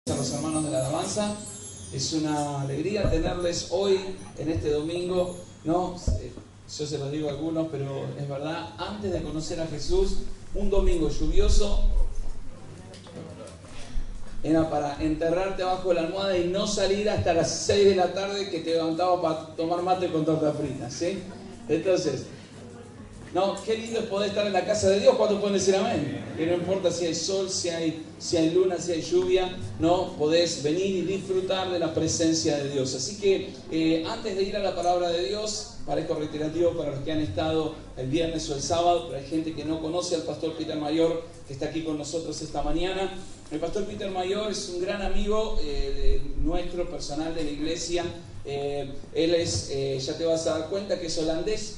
A los hermanos de la alabanza, es una alegría tenerles hoy en este domingo, ¿no? Yo se los digo a algunos, pero es verdad, antes de conocer a Jesús, un domingo lluvioso era para enterrarte abajo de la almohada y no salir hasta las 6 de la tarde, que te levantaba para tomar mate con torta frita, ¿sí? Entonces, no, qué lindo es poder estar en la casa de Dios. ¿Cuántos pueden decir amén? Que no importa si hay sol, si hay luna, si hay lluvia, no, podés venir y disfrutar de la presencia de Dios. Así que antes de ir a la palabra de Dios, parezco reiterativo para los que han estado el viernes o el sábado, pero hay gente que no conoce al pastor Peter Mayor, que está aquí con nosotros esta mañana. El pastor Peter Mayor es un gran amigo nuestro, personal de la iglesia. Él es, ya te vas a dar cuenta que es holandés,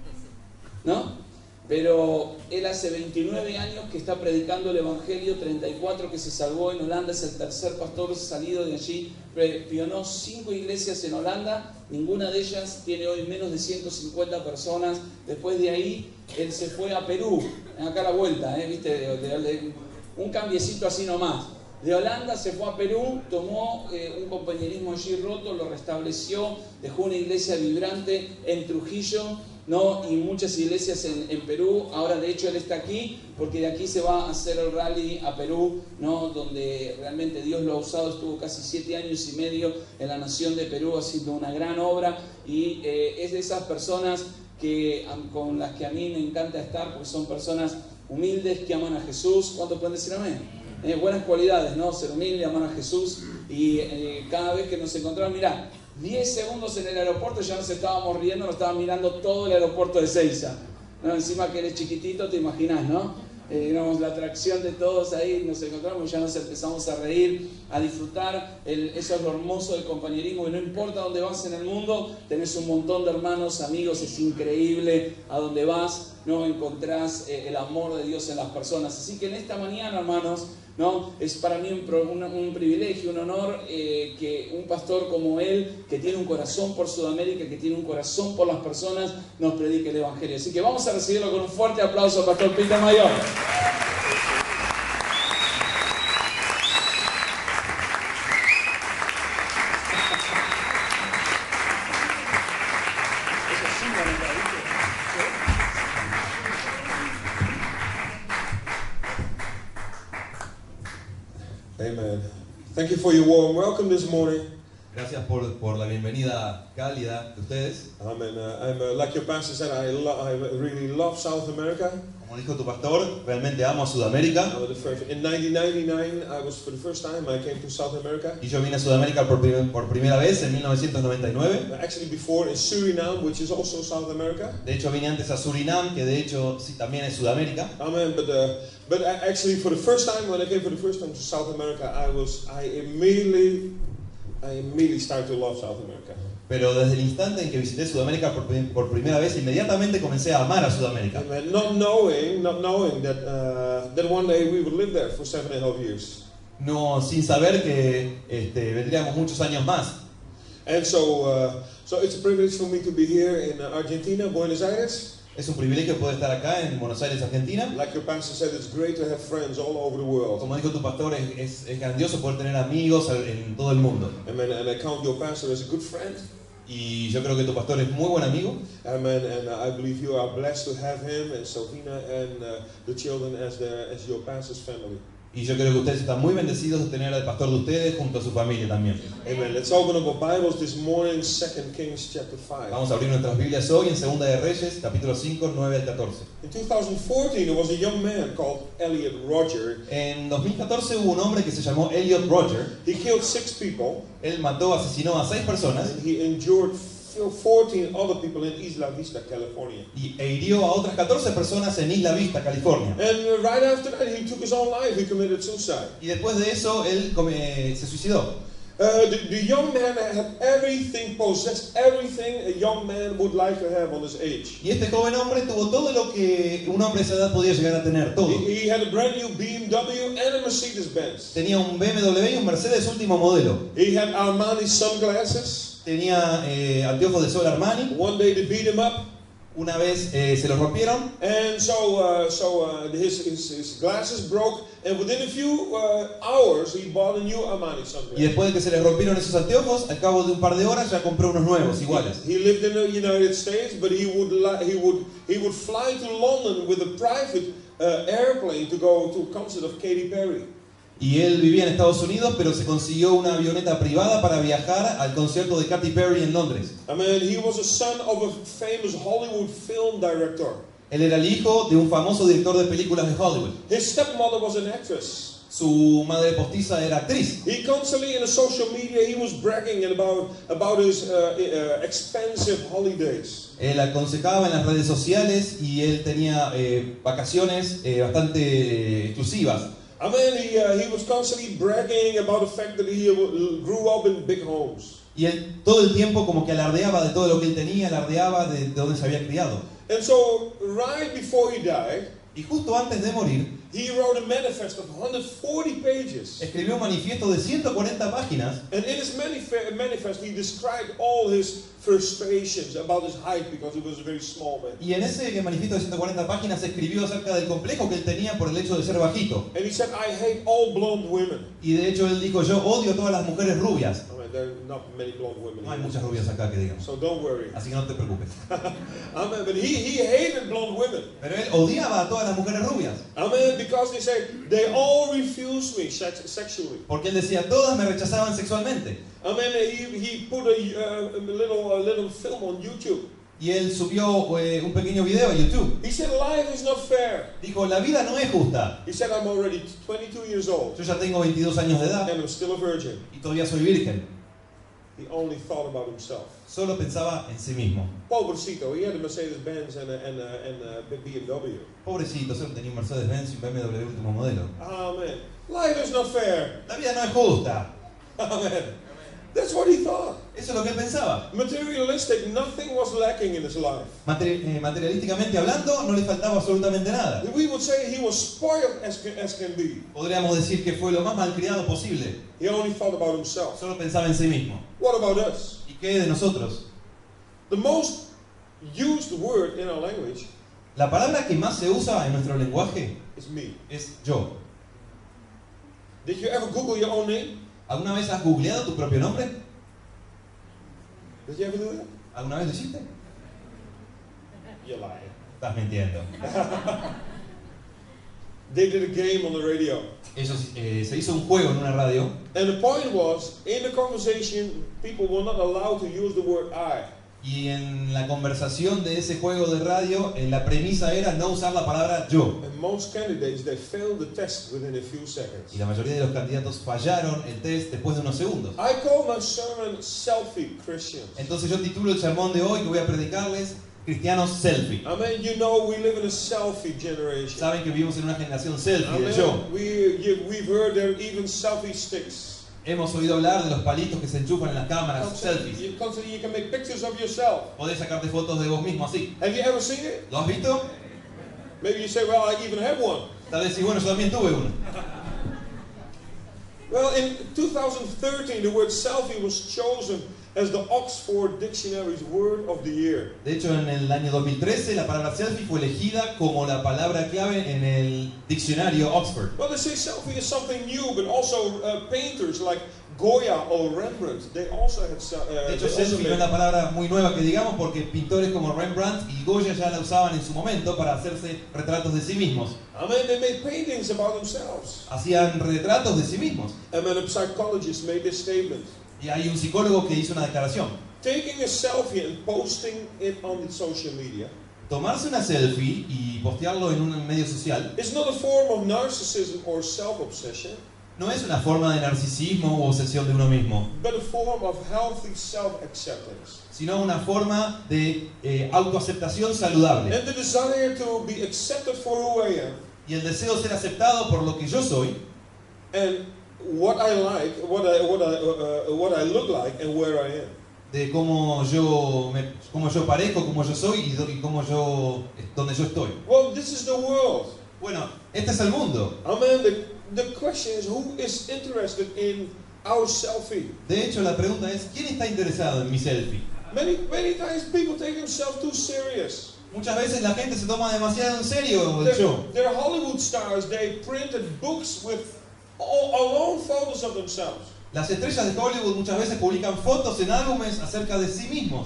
¿no? Pero él hace 29 años que está predicando el Evangelio, 34 que se salvó en Holanda, es el tercer pastor salido de allí, pionó 5 iglesias en Holanda, ninguna de ellas tiene hoy menos de 150 personas. Después de ahí, él se fue a Perú, acá a la vuelta, ¿viste? Un cambiecito así nomás. De Holanda se fue a Perú, tomó un compañerismo allí roto, lo restableció, dejó una iglesia vibrante en Trujillo, ¿no? Y muchas iglesias en Perú. Ahora de hecho él está aquí porque de aquí se va a hacer el rally a Perú, ¿no? Donde realmente Dios lo ha usado. Estuvo casi 7 años y medio en la nación de Perú haciendo una gran obra, y es de esas personas con las que a mí me encanta estar, porque son personas humildes que aman a Jesús. ¿Cuántos pueden decir amén? Buenas cualidades, ¿no? Ser humilde, amar a Jesús. Y cada vez que nos encontramos, mirá, 10 segundos en el aeropuerto ya nos estábamos riendo, nos estaban mirando todo el aeropuerto de Ezeiza, ¿no? Encima que eres chiquitito, te imaginás, ¿no? Digamos, la atracción de todos ahí, nos encontramos, ya nos empezamos a reír, a disfrutar. Eso es lo hermoso del compañerismo, y no importa dónde vas en el mundo, tenés un montón de hermanos, amigos, es increíble a dónde vas, ¿no? Encontrás el amor de Dios en las personas. Así que en esta mañana, hermanos, ¿no? Es para mí un privilegio, un honor que un pastor como él, que tiene un corazón por Sudamérica, que tiene un corazón por las personas, nos predique el Evangelio. Así que vamos a recibirlo con un fuerte aplauso al pastor Peter Mayor. Amen. Thank you for your warm welcome this morning. Gracias por la bienvenida cálida de ustedes. Amen. Like your pastor said, I really love South America. Como dijo tu pastor, realmente amo a Sudamérica. In 1999, for the first time, I came to South America. Y yo vine a Sudamérica por primera vez en 1999. Actually, before in Suriname, which is also South America. De hecho, vine antes a Surinam, que de hecho sí, también es Sudamérica. Amen. But actually, for the first time, when I came for the first time to South America, I immediately started to love South America. Pero desde el instante en que visité Sudamérica por primera vez, inmediatamente comencé a amar a Sudamérica. Amen. Not knowing that one day we would live there for 7.5 years. No, sin saber que vendríamos muchos años más. And so it's a privilege for me to be here in Argentina, Buenos Aires. Es un privilegio poder estar acá en Buenos Aires, Argentina. Like your pastor said, it's great to have friends all over the world. Como dijo tu pastor, es grandioso poder tener amigos en todo el mundo. Amen. And I count your pastor as a good friend. Y yo creo que tu pastor es muy buen amigo. Amen. And I believe you are blessed to have him and Sofina and the children as your pastor's family. Y yo creo que ustedes están muy bendecidos de tener al pastor de ustedes junto a su familia también. Amen. Let's open up our Bibles this morning, 2 Kings chapter 5. Vamos a abrir nuestras Biblias hoy en Segunda de Reyes, capítulo 5, 9 al 14. In 2014, there was a young man called Elliot Roger. En 2014 hubo un hombre que se llamó Elliot Roger. He killed 6 people. Él asesinó a 6 personas. And he injured 14 other people in Isla Vista, California. E hirió a otras 14 personas en Isla Vista, California. And right after that, he took his own life. He committed suicide. Y después de eso, él se suicidó. The young man had everything, possessed everything a young man would like to have on his age. Y este joven hombre tuvo todo lo que un hombre de esa edad podía llegar a tener, todo. He had a brand new BMW and a Mercedes-Benz. Tenía un BMW y un Mercedes último modelo. He had Armani sunglasses. Tenía anteojos de sol Armani. One day they beat him up. Una vez se los rompieron and his glasses broke, and within a few hours he bought a new Armani y sunglasses. después de que se les rompieron esos anteojos, al cabo de un par de horas ya compró unos nuevos, iguales. He lived in the United States, but he would fly to London with a private airplane to go to a concert of Katy Perry. Y él vivía en Estados Unidos, pero se consiguió una avioneta privada para viajar al concierto de Katy Perry en Londres. I mean, he was a son of a famous Hollywood film director. Él era el hijo de un famoso director de películas de Hollywood. His stepmother was an actress. Su madre postiza era actriz. He constantly in the social media he was bragging about his expensive holidays. Él aconsejaba en las redes sociales y él tenía vacaciones bastante exclusivas. I mean, he was constantly bragging about the fact that he grew up in big homes. Y él todo el tiempo como que alardeaba de todo lo que él tenía, alardeaba de dónde se había criado. And so, right before he died, Y justo antes de morir, he wrote a manifest of 140 pages. escribió un manifiesto de 140 páginas. And in his manifest, he described all his frustrations about his height because he was a very small man. Y en ese manifiesto de 140 páginas escribió acerca del complejo que él tenía por el hecho de ser bajito. And he said, I hate all blonde women. Y de hecho él dijo, yo odio a todas las mujeres rubias. I mean, there are not many blonde women No hay here. muchas rubias acá que digamos. So don't worry. Así que no te preocupes. I mean, but he hated blonde women. Pero él odiaba a todas las mujeres rubias. I mean, because they say, they all refuse me sexually. Porque él decía, todas me rechazaban sexualmente. I mean, he put a little film on YouTube. Y él subió un pequeño video a YouTube. He said, life is not fair. Dijo, la vida no es justa. He said, I'm already 22 years old Yo ya tengo 22 años de edad and I'm still a virgin. y todavía soy virgen. He only thought about himself. Solo pensaba en sí mismo. Pobrecito, he had a Mercedes-Benz and a BMW. Pobrecito, solo tenía un Mercedes-Benz y un BMW último modelo. Amen. Life is not fair. La vida no es justa. Amen. That's what he thought. Eso es lo que él pensaba. Materialistic, nothing was lacking in his life. Materialísticamente hablando, no le faltaba absolutamente nada. We would say he was spoiled as can be. Podríamos decir que fue lo más malcriado posible. He only thought about himself. Solo pensaba en sí mismo. What about us? ¿Y qué de nosotros? The most used word in our language La palabra que más se usa en nuestro lenguaje is me. es yo. Did you ever Google your own name? ¿Alguna vez has googleado tu propio nombre? Did you ever do that? ¿Alguna vez lo hiciste? You're lying. Estás mintiendo. They did a game on the radio. Se hizo un juego en una radio And the point was, in the conversation, people were not allowed to use the word I. y en la conversación de ese juego de radio la premisa era no usar la palabra yo. And most candidates, they failed the test within a few seconds. Y la mayoría de los candidatos fallaron el test después de unos segundos. I call my sermon Selfie Christians. Entonces yo titulo el sermón de hoy que voy a predicarles Cristianos Selfie. I mean, you know, we live in a selfie generation. Saben que vivimos en una generación selfie, I de mean, yo. we've heard there are even selfie sticks. Hemos oído hablar de los palitos que se enchufan en las cámaras, selfies. You can make pictures of yourself. Podés sacarte fotos de vos mismo así. Have you ever seen it? ¿Lo has visto? Maybe you say, well, I even have one. Tal vez sí, bueno, yo también tuve uno. Well, in 2013, the word selfie was chosen as the Oxford Dictionary's word of the year. De hecho, en el año 2013 la palabra selfie fue elegida como la palabra clave en el diccionario Oxford. Well, they say selfie is something new, but also painters like Goya or Rembrandt, they also had De hecho, they also selfie no es made- la palabra muy nueva que digamos porque pintores como Rembrandt y Goya ya la usaban en su momento para hacerse retratos de sí mismos. I mean, they made paintings about themselves. Hacían retratos de sí mismos. And then a psychologist made this statement. Y hay un psicólogo que hizo una declaración. Taking a selfie and posting it on the social media Tomarse una selfie y postearlo en un medio social is not a form of narcissism or self-obsession, no es una forma de narcisismo u obsesión de uno mismo, but a form of healthy self-acceptance. sino una forma de autoaceptación saludable. And the desire to be accepted for who I am Y el deseo de ser aceptado por lo que yo soy and what I like, what I look like, and where I am. de cómo yo parezco, cómo yo soy y donde yo estoy. Well, this is the world. Bueno, este es el mundo. I mean, the question is, who is interested in our selfie? De hecho, la pregunta es, ¿quién está interesado en mi selfie? Many times people take themselves too serious. Muchas veces la gente se toma demasiado en serio el yo. They're Hollywood stars. They printed books with alone photos of themselves. Las estrellas de Hollywood muchas veces publican fotos en álbumes acerca de sí mismos.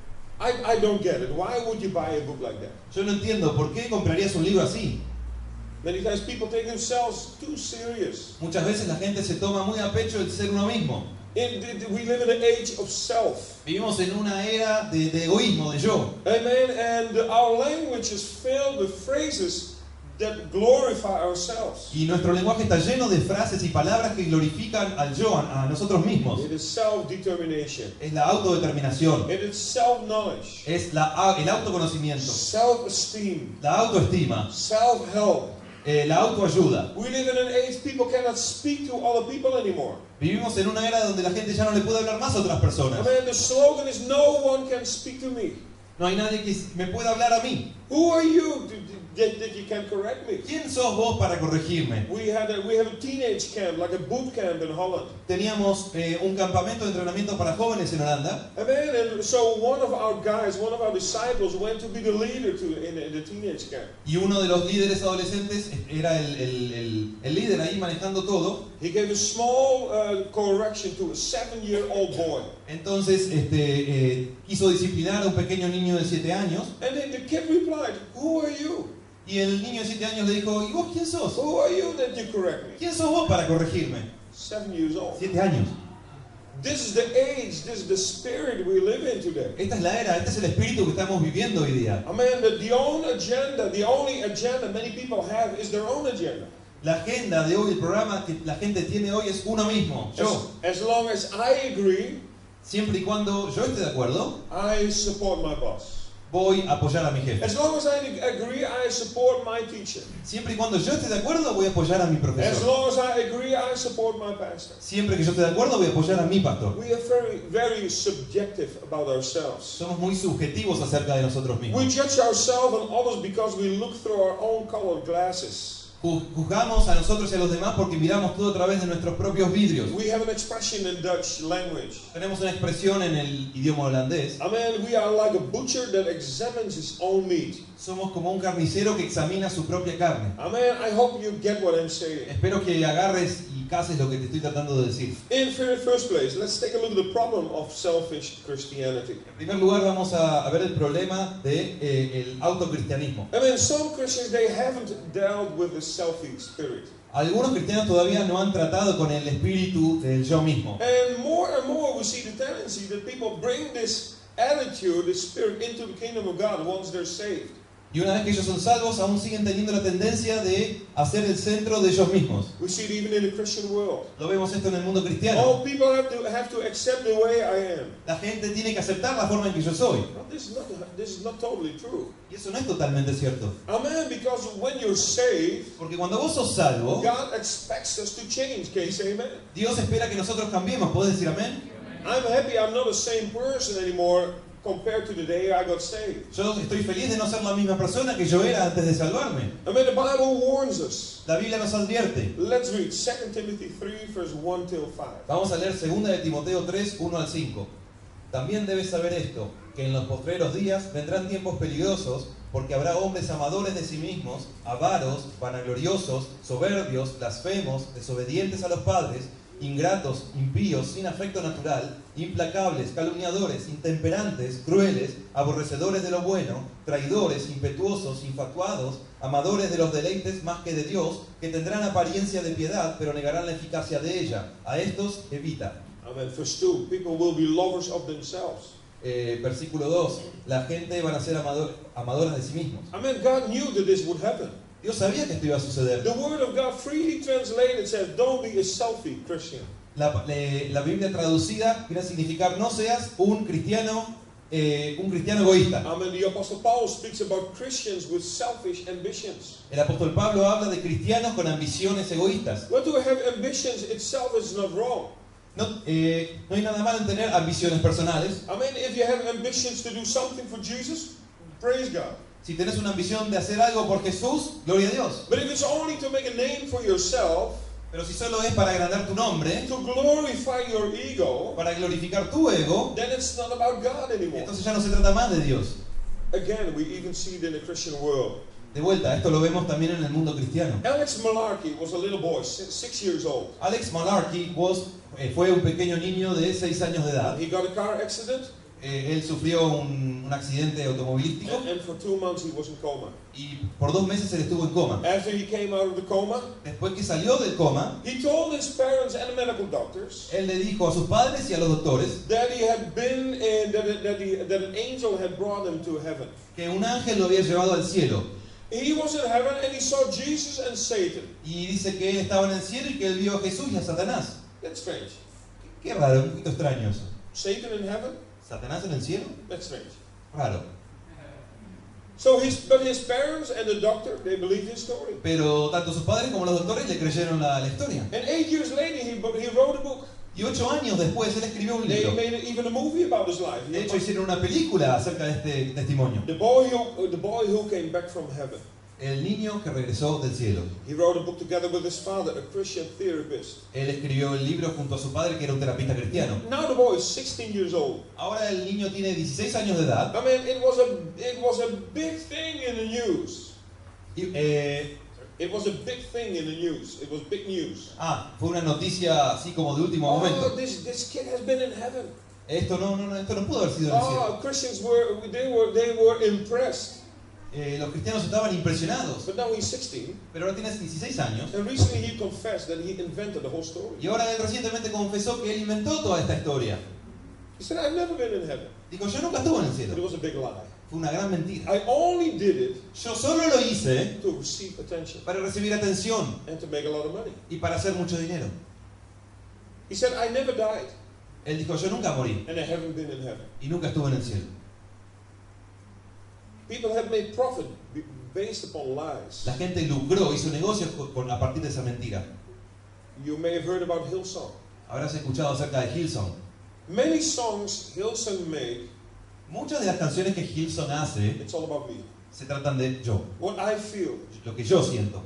I don't get it. Why would you buy a book like that? Yo no entiendo, ¿por qué comprarías un libro así? Many times people take themselves too serious. Muchas veces la gente se toma muy a pecho el ser uno mismo. We live in an age of self. Vivimos en una era de egoísmo, de yo. Amen. And our language is filled with phrases that glorify ourselves. Y nuestro lenguaje está lleno de frases y palabras que glorifican al yo, a nosotros mismos. It is self-determination. Es la autodeterminación, It is self-knowledge. es el autoconocimiento, Self-esteem. la autoestima, Self-help. la autoayuda. We live in an age people cannot speak to other people anymore. Vivimos en una era donde la gente ya no le puede hablar más a otras personas. Amen. The slogan is no one can speak to me. No hay nadie que me pueda hablar a mí. Who are you that you can correct me? ¿Quién sos vos para corregirme? We have a teenage camp, like a boot camp in Holland. Teníamos un campamento de entrenamiento para jóvenes en Holanda. Amen. And so one of our guys, one of our disciples, went to be the leader in the teenage camp. Y uno de los líderes adolescentes era el líder ahí manejando todo. He gave a small correction to a 7-year-old boy. Entonces quiso disciplinar a un pequeño niño de 7 años. And then the kid replied, "Who are you? Y el niño de 7 años le dijo, ¿y vos quién sos? Who are you that you correct me?" ¿Quién sos vos para corregirme? 7 years old. 7 años. This is the age, this is the spirit we live in today. Esta es la era, este es el espíritu que estamos viviendo hoy día. Amen. The only agenda many people have is their own agenda. La agenda de hoy, el programa que la gente tiene hoy es uno mismo, yo. As long as I agree, Siempre y cuando yo esté de acuerdo, I support my boss. voy a apoyar a mi jefe. As long as I agree, I support my teacher. Siempre y cuando yo esté de acuerdo, voy a apoyar a mi As profesor. long as I agree, I support my pastor. Siempre que yo esté de acuerdo, voy a apoyar a mi pastor. We are very subjective about ourselves. Somos muy subjetivos acerca de nosotros We mismos. judge ourselves and others because we look through our own colored glasses. Juzgamos a nosotros y a los demás porque miramos todo a través de nuestros propios vidrios. We have an expression in Dutch language. Tenemos una expresión en el idioma holandés. Amen. We are like a butcher that examines his own meat. Somos como un carnicero que examina su propia carne. Amen. I hope you get what I'm saying. Espero que agarres y cases lo que te estoy tratando de decir. In the first place, let's take a look at the problem of selfish Christianity. En primer lugar, vamos a ver el problema de el autocristianismo. I mean, some Christians, they haven't dealt with the selfie spirit. Algunos cristianos todavía no han tratado con el espíritu del yo mismo. And more we see the tendency that people bring this attitude, this spirit, into the kingdom of God once they're saved. Y una vez que ellos son salvos, aún siguen teniendo la tendencia de hacer el centro de ellos mismos. We see it even in the Christian world. Lo vemos esto en el mundo cristiano. All people have to accept the way I am. La gente tiene que aceptar la forma en que yo soy. Well, this is not totally true. Y eso no es totalmente cierto. Amen. Because when you're saved, Porque cuando vos sos salvo, God expects us to change. Can you say amen? Dios espera que nosotros cambiemos. ¿Puedes decir amén? I'm happy I'm not the same person anymore compared to the day I got saved. Yo estoy feliz de no ser la misma persona que yo era antes de salvarme. I mean, the Bible warns us. La Biblia nos advierte. Let's read 2 Timothy 3, verse 1 till 5. Vamos a leer 2 de Timoteo 3, 1 al 5. También debes saber esto, que en los postreros días vendrán tiempos peligrosos, porque habrá hombres amadores de sí mismos, avaros, vanagloriosos, soberbios, blasfemos, desobedientes a los padres, ingratos, impíos, sin afecto natural, implacables, calumniadores, intemperantes, crueles, aborrecedores de lo bueno, traidores, impetuosos, infatuados, amadores de los deleites más que de Dios, que tendrán apariencia de piedad, pero negarán la eficacia de ella. A estos evita. Amen. Verse 2, people will be lovers of themselves. Versículo 2. La gente van a ser amadoras de sí mismos. Amen. God knew that this would happen. Dios sabía que esto iba a suceder. The word of God freely translated says, don't be a selfie Christian. La Biblia traducida viene a significar no seas un cristiano egoísta. Amen. The Apostle Paul speaks about Christians with selfish ambitions. El apóstol Pablo habla de cristianos con ambiciones egoístas. Well, to have ambitions itself is not wrong. No hay nada malo en tener ambiciones personales. I mean, if you have ambitions to do something for Jesus, praise God. Si tenés una ambición de hacer algo por Jesús, gloria a Dios. But if it's only to make a name for yourself, Pero si solo es para agrandar tu nombre, to glorify your ego, para glorificar tu ego, then it's not about God anymore. entonces ya no se trata más de Dios. Again, we even see it in the Christian world. De vuelta, esto lo vemos también en el mundo cristiano. Alex Malarkey was a little boy, 6 years old. Alex Malarkey fue un pequeño niño de 6 años de edad. He got a car accident, Él sufrió un accidente automovilístico and for 2 months he was in coma. y por 2 meses él estuvo en coma. After he came out of the coma, Después que salió del coma, he told his parents and the medical doctors él le dijo a sus padres y a los doctores that he had been in, that an angel had brought him to heaven. que un ángel lo había llevado al cielo. He was in heaven and he saw Jesus and Satan. Y dice que él estaba en el cielo y que él vio a Jesús y a Satanás. That's strange. Qué raro, un poquito extraño eso. Satan in heaven? ¿Satanás en el cielo? That's strange. Raro. But his parents and the doctor, they believed his story. Pero tanto sus padres como los doctores le creyeron la historia. And 8 years later, he wrote a book. Y 8 años después él escribió un They libro. made even a movie about his life. De hecho hicieron una película acerca de este testimonio. The boy who came back from heaven. El niño que regresó del cielo. He wrote a book together with his father, a Christian therapist. Él escribió el libro junto a su padre, que era un terapista cristiano. Now the boy is 16 years old. Ahora el niño tiene 16 años de edad. I mean, it was a big thing in the news. Y, It was a big thing in the news. It was big news. fue una noticia así como de último Oh, momento. this kid has been in heaven. Esto no pudo haber sido en el cielo. Oh, Christians were impressed. Los cristianos estaban impresionados. But now he's 16, Pero ahora tiene 16 años. and recently he confessed that he invented the whole story. Y ahora él recientemente confesó que él inventó toda esta historia. He said, I've never been in heaven. Dijo, yo nunca estuve en el But it cielo. was a big lie. Fue una gran mentira. I only did it Yo solo lo hice to receive attention para recibir atención and to make a lot of money. y para hacer mucho dinero. He said, I never died, Él dijo, yo nunca morí and I haven't been in heaven. y nunca estuve en el cielo. People have made profit based upon lies. La gente lucró, hizo negocios a partir de esa mentira. You may have heard about Hillsong. Habrás escuchado acerca de Hillsong. Many songs Hillsong make, Muchas de las canciones que Hillsong hace it's all about me. se tratan de yo, What I feel. lo que yo siento.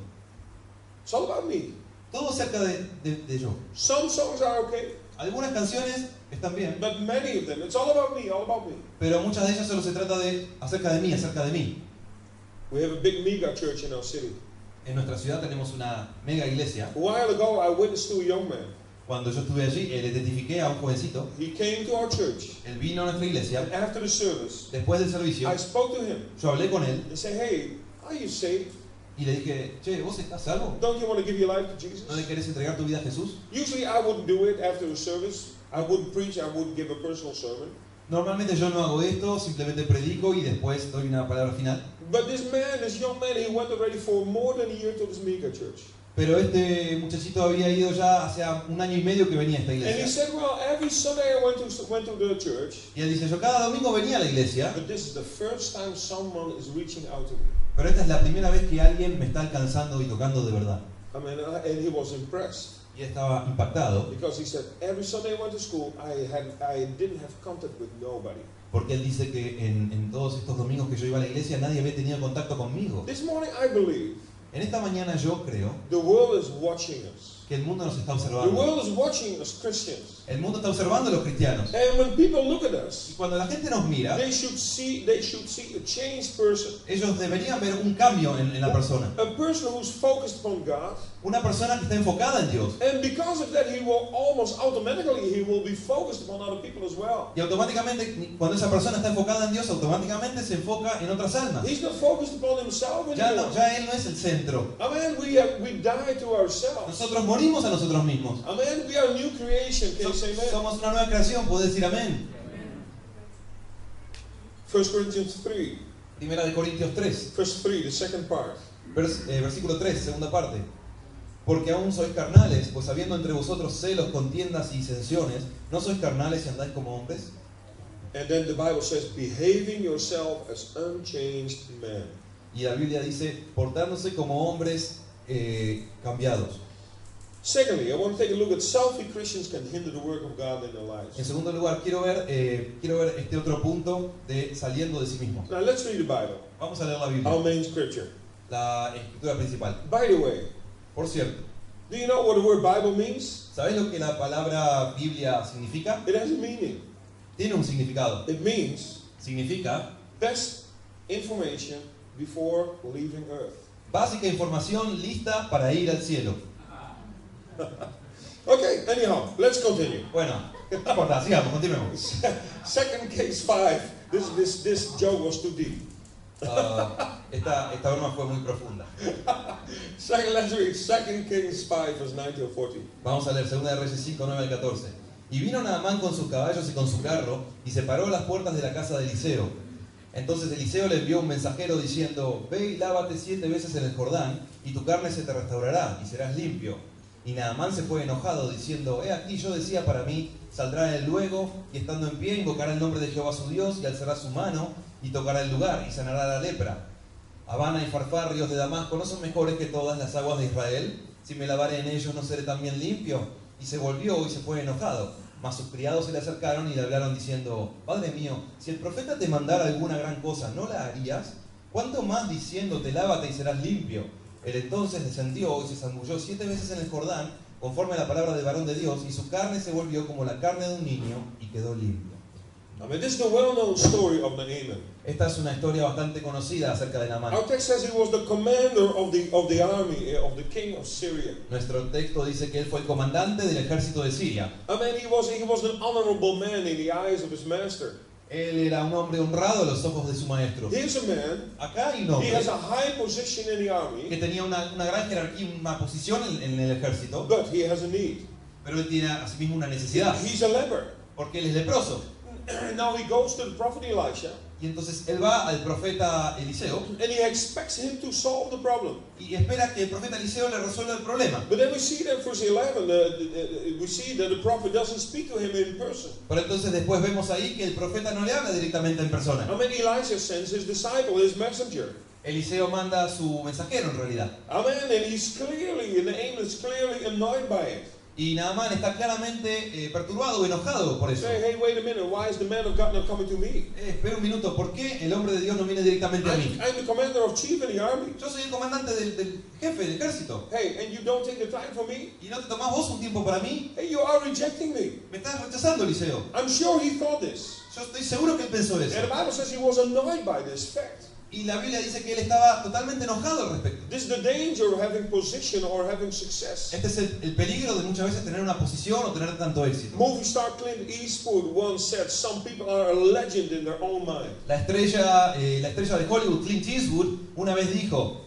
It's all about me. Todo acerca de yo. Some songs are okay, Algunas canciones están bien, but many of them, it's all about me, all about me. pero muchas de ellas solo se trata acerca de mí, acerca de mí. We have a big mega church in our city. En nuestra ciudad tenemos una mega iglesia. A while ago, I witnessed to a young man. Cuando yo estuve allí, le identifiqué a un jovencito. He came to our church, Él vino a nuestra iglesia. and after the service, Después del servicio, I spoke to him yo hablé con él and said, hey, are you saved? y le dije, che, ¿vos estás salvo? Don't you want to give your life to Jesus? ¿No le querés entregar tu vida a Jesús? Usually I wouldn't do it after the service. I wouldn't preach, I wouldn't give a personal sermon. Normalmente yo no hago esto, simplemente predico y después doy una palabra final. But this young man, he went already for more than a year to this mega church. Pero este muchachito había ido ya hace 1 año y medio que venía a esta And he iglesia. said, well, every Sunday I went to the church, Y él dice, yo cada domingo venía a la iglesia, but this is the first time someone is reaching out to me. pero esta es la primera vez que alguien me está alcanzando y tocando de verdad. I mean, and he was impressed. Y él estaba impactado Because he said, every Sunday I went to school, I didn't have contact with nobody. porque él dice que en todos estos domingos que yo iba a la iglesia nadie había tenido contacto conmigo. This morning I believe En esta mañana yo creo the world is watching us. que el mundo nos está The observando. world is watching us Christians. El mundo está observando a los cristianos. And when people look at Y us, cuando la gente nos mira, they should see a changed person. ellos deberían ver un cambio en la persona. A person who's focused upon God. Una persona que está enfocada en Dios. And because of that, he will almost automatically, he will be focused upon other people as well. Y automáticamente, cuando esa persona está enfocada en Dios, automáticamente se enfoca en otras almas. He's not focused upon himself Ya, anymore. ya Él no es el centro. I mean, we die to ourselves. Nosotros morimos a nosotros mismos. I mean, we are a new creation. Can you say amen? Somos una nueva creación, puede decir amén. 1 Corinthians 3, Primera de Corintios 3, verse 3, the second part. versículo 3, segunda parte. Porque aún sois carnales, pues habiendo entre vosotros celos, contiendas y disensiones, ¿no sois carnales y andáis como hombres? And then the Bible says, behaving yourself as unchanged men. Y la Biblia dice, portándose como hombres cambiados. Secondly, I want to take a look at selfish Christians can hinder the work of God in their lives. En segundo lugar, quiero ver este otro punto de saliendo de sí mismo. Now let's read the Bible, Vamos a leer la Biblia, our main scripture. la escritura principal. By the way, Por cierto, do you know what the word Bible means? ¿sabéis lo que la palabra Biblia significa? It has a meaning. Tiene un significado. It means Significa best information before leaving Earth. Básica información lista para ir al cielo. Okay, anyhow, let's continue. Bueno, no importa, sigamos, continuemos. 2 Kings 5. This joke was too deep. Esta broma fue muy profunda. Let's read 2 Kings 5, verse 9 to 14. Vamos a leer 2 de Reyes 5, 9 al 14. Y vino Naamán con sus caballos y con su carro, y se paró a las puertas de la casa de Eliseo. Entonces Eliseo le envió un mensajero diciendo: Ve y lávate 7 veces en el Jordán, y tu carne se te restaurará, y serás limpio. Y Naamán se fue enojado, diciendo: He aquí, yo decía para mí, saldrá él luego, y estando en pie, invocará el nombre de Jehová su Dios, y alzará su mano, y tocará el lugar, y sanará la lepra. Habana y Farfar, ríos de Damasco, ¿no son mejores que todas las aguas de Israel? Si me lavaré en ellos, ¿no seré también limpio? Y se volvió y se fue enojado. Mas sus criados se le acercaron y le hablaron diciendo: Padre mío, si el profeta te mandara alguna gran cosa, ¿no la harías? ¿Cuánto más diciéndote, lávate y serás limpio? Él entonces descendió y se zambulló 7 veces en el Jordán, conforme a la palabra del varón de Dios, y su carne se volvió como la carne de un niño, y quedó limpio. I mean, this is the well-known story of Naaman. Esta es una historia bastante conocida acerca de Naamán. Our text says he was the commander of the army of the king of Syria. Nuestro texto dice que él fue el comandante del ejército de Siria. I mean, he was an honorable man in the eyes of his master. Él era un hombre honrado a los ojos de su maestro. Here's a man. Acá hay un He hombre has a high position in the army, que tenía una gran jerarquía, una posición en el ejército, but he has a need. pero él tiene asimismo una necesidad, He's a leper. porque él es leproso. Now he goes to the prophet Elisha, Y entonces él va al profeta Eliseo and he expects him to solve the problem. y espera que el profeta Eliseo le resuelva el problema. But then we see that verse 11, we see that the prophet doesn't speak to him in person. Pero entonces después vemos ahí que el profeta no le habla directamente en persona. I mean, Elisha sends his disciple, his messenger. Eliseo manda a su mensajero en realidad. Amen. And he's clearly, and Naaman is clearly annoyed by it. Y Naamán está claramente perturbado o enojado por eso. Say, hey, wait a minute, why is the man of God not coming to me? Espera un minuto, ¿por qué el hombre de Dios no viene directamente a mí? I'm the commander of chief in the army. Yo soy el comandante del jefe del ejército. Hey, and you don't take the time for me? ¿Y no te tomás vos un tiempo para mí? Hey, you are rejecting me. Me estás rechazando, Eliseo. I'm sure he thought this. Yo estoy seguro que él pensó eso. And the Bible says he was annoyed by this fact. Y la Biblia dice que él estaba totalmente enojado al respecto. This is the danger of having position or having success. Este es el peligro de muchas veces tener una posición o tener tanto éxito. Movie star Clint Eastwood once said, some people are a legend in their own mind. La estrella de Hollywood, Clint Eastwood, una vez dijo,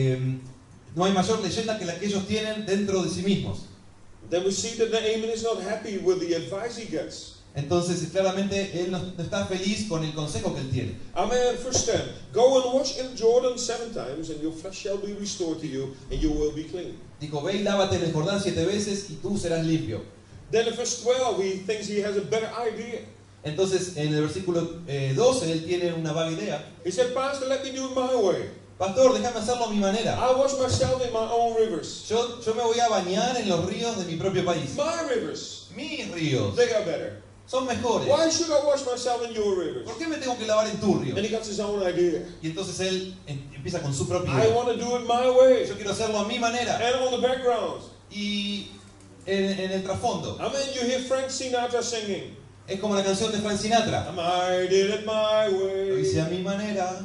no hay mayor leyenda que la que ellos tienen dentro de sí mismos. Then we see that Naaman is not happy with the advice he gets. Entonces, claramente, él no está feliz con el consejo que él tiene. Amen. Verse 10. Go and wash in Jordan 7 times, and your flesh shall be restored to you, and you will be clean. Dijo, ve y lávate en el Jordán 7 veces y tú serás limpio. Then in verse 12, he thinks he has a better idea. Entonces, en el versículo 12, él tiene una vaga idea. He said, Pastor, let me do it my way. Pastor, déjame hacerlo a mi manera. I wash myself in my own rivers. Yo me voy a bañar en los ríos de mi propio país. My rivers, Mis ríos they are better. son mejores. Why should I wash myself in your rivers? ¿Por qué me tengo que lavar en tu río? And he got his own idea. Y entonces él empieza con su propia I idea. want to do it my way. Yo quiero hacerlo a mi manera. And on the background, Y en el trasfondo, you hear Frank Sinatra singing. es como la canción de Frank Sinatra. I did it my Lo hice a way. mi manera.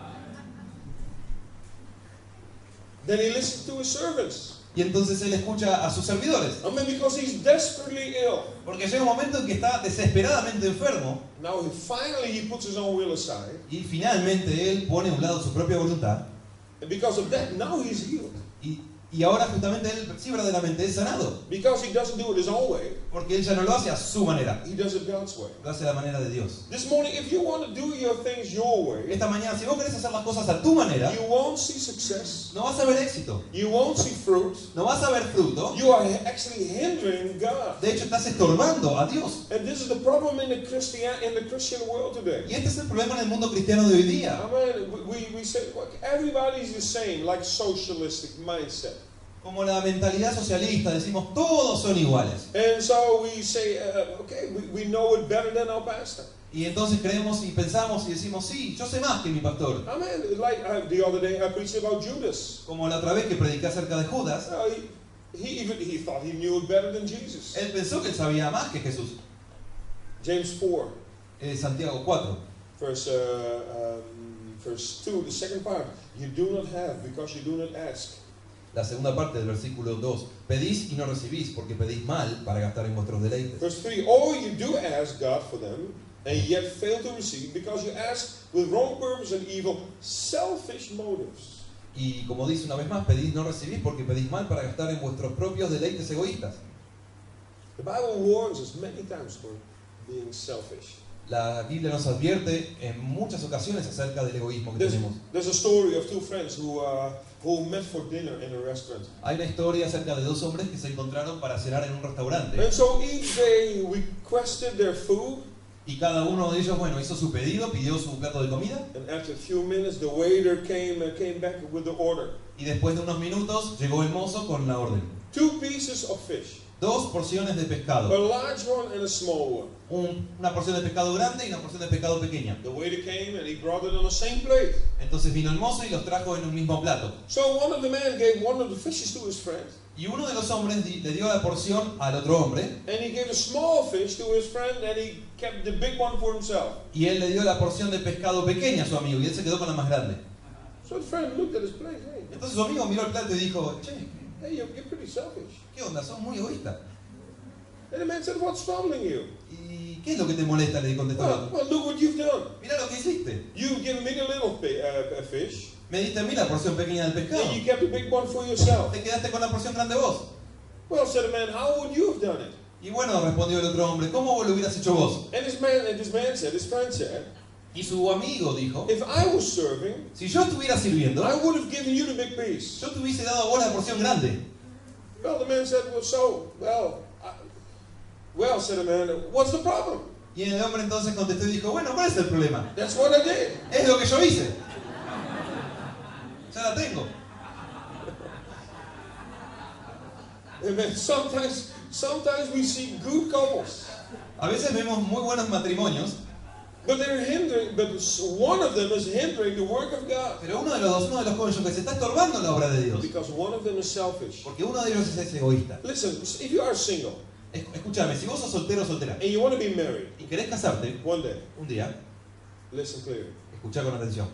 Then he listened to his servants. Y entonces él escucha a sus servidores. Because he's desperately ill. Porque llega un momento en que está desesperadamente enfermo. Now finally he puts his own will aside. Y finalmente él pone a un lado su propia voluntad. And because of that, now he's healed. Y ahora justamente él sí verdaderamente es sanado. Because he doesn't do it his own way, Porque él ya no lo hace a su manera. he does it God's way. Lo hace a la manera de Dios. This morning, if you want to do your things your way, Esta mañana, si vos querés hacer las cosas a tu manera, you won't see success. no vas a ver éxito. You won't see fruit. No vas a ver fruto. You are actually hindering God. De hecho, estás estorbando a Dios. And this is the problem in the Christian world today. Y este es el problema en el mundo cristiano de hoy día. We say, look, everybody's the same, like socialistic mindset. Como la mentalidad socialista, decimos todos son iguales. And so we say, okay, we know it better than our pastor. Y entonces creemos y pensamos y decimos, sí, yo sé más que mi pastor. Like the other day I preached about Judas. Como la otra vez que prediqué acerca de Judas, He thought he knew it better than Jesus. él pensó que él sabía más que Jesús. James 4, Santiago 4, verse verse 2, the second part, you do not have because you do not ask. La segunda parte del versículo 2. Pedís y no recibís, porque pedís mal para gastar en vuestros deleites. Verse 3, or you do ask God for them, and yet fail to receive because you ask with wrong purpose and evil, selfish motives. Y como dice una vez más, pedís y no recibís, porque pedís mal para gastar en vuestros propios deleites egoístas. The Bible warns us many times for being selfish. La Biblia nos advierte en muchas ocasiones acerca del egoísmo que tenemos. There's a story of two friends who met for dinner in a restaurant. Hay una historia acerca de dos hombres que se encontraron para cenar en un restaurante. And so each day requested their food. Y cada uno de ellos, bueno, hizo su pedido, pidió su plato de comida. And after a few minutes, the waiter came back with the order. Y después de unos minutos llegó el mozo con la orden. 2 pieces of fish. 2 porciones de A pescado. large one and a small one. Una porción de pescado grande y una porción de pescado pequeña. The waiter came and he brought it on the same plate. Entonces vino el mozo y los trajo en un mismo plato. So one of the men gave one of the fishes to his friend. Y uno de los hombres le dio la porción al otro hombre. And he gave a small fish to his friend and he kept the big one for himself. Y él le dio la porción de pescado pequeña a su amigo y él se quedó con la más grande. So the friend looked at his plate. Entonces su amigo miró el plato y dijo, che, Hey, you're pretty selfish. ¿qué onda? Sos muy egoísta. And the man said, what's troubling you? ¿Y qué es lo que te molesta? Le contestó el otro. Well, look what you've done. Mira lo que hiciste. You've given me the little fish. Me diste a mí la porción pequeña del pescado. And you kept the big one for yourself. Te quedaste con la porción grande vos. Well, said the man, how would you have done it? Y bueno, respondió el otro hombre, ¿cómo lo hubieras hecho vos? And this man said, his friend said, Y su amigo dijo, if I was serving, si yo estuviera sirviendo, I would have given you the big piece. yo te hubiese dado a vos la porción grande. Well, the man said, well, said the man, what's the problem? Y el hombre entonces contestó y dijo, bueno, ¿cuál es el problema? That's what I did. Es lo que yo hice. Ya la tengo. Amen. Sometimes we see good couples, A veces vemos muy buenos matrimonios, but one of them is hindering the work of God pero uno de los cónyuges se está estorbando la obra de Dios. because one of them is selfish. Porque uno de ellos es egoísta. Listen, if you are single Escúchame, si vos sos soltero o soltera and you want to be married y querés casarte one day, un día, listen clearly. escuchá con atención.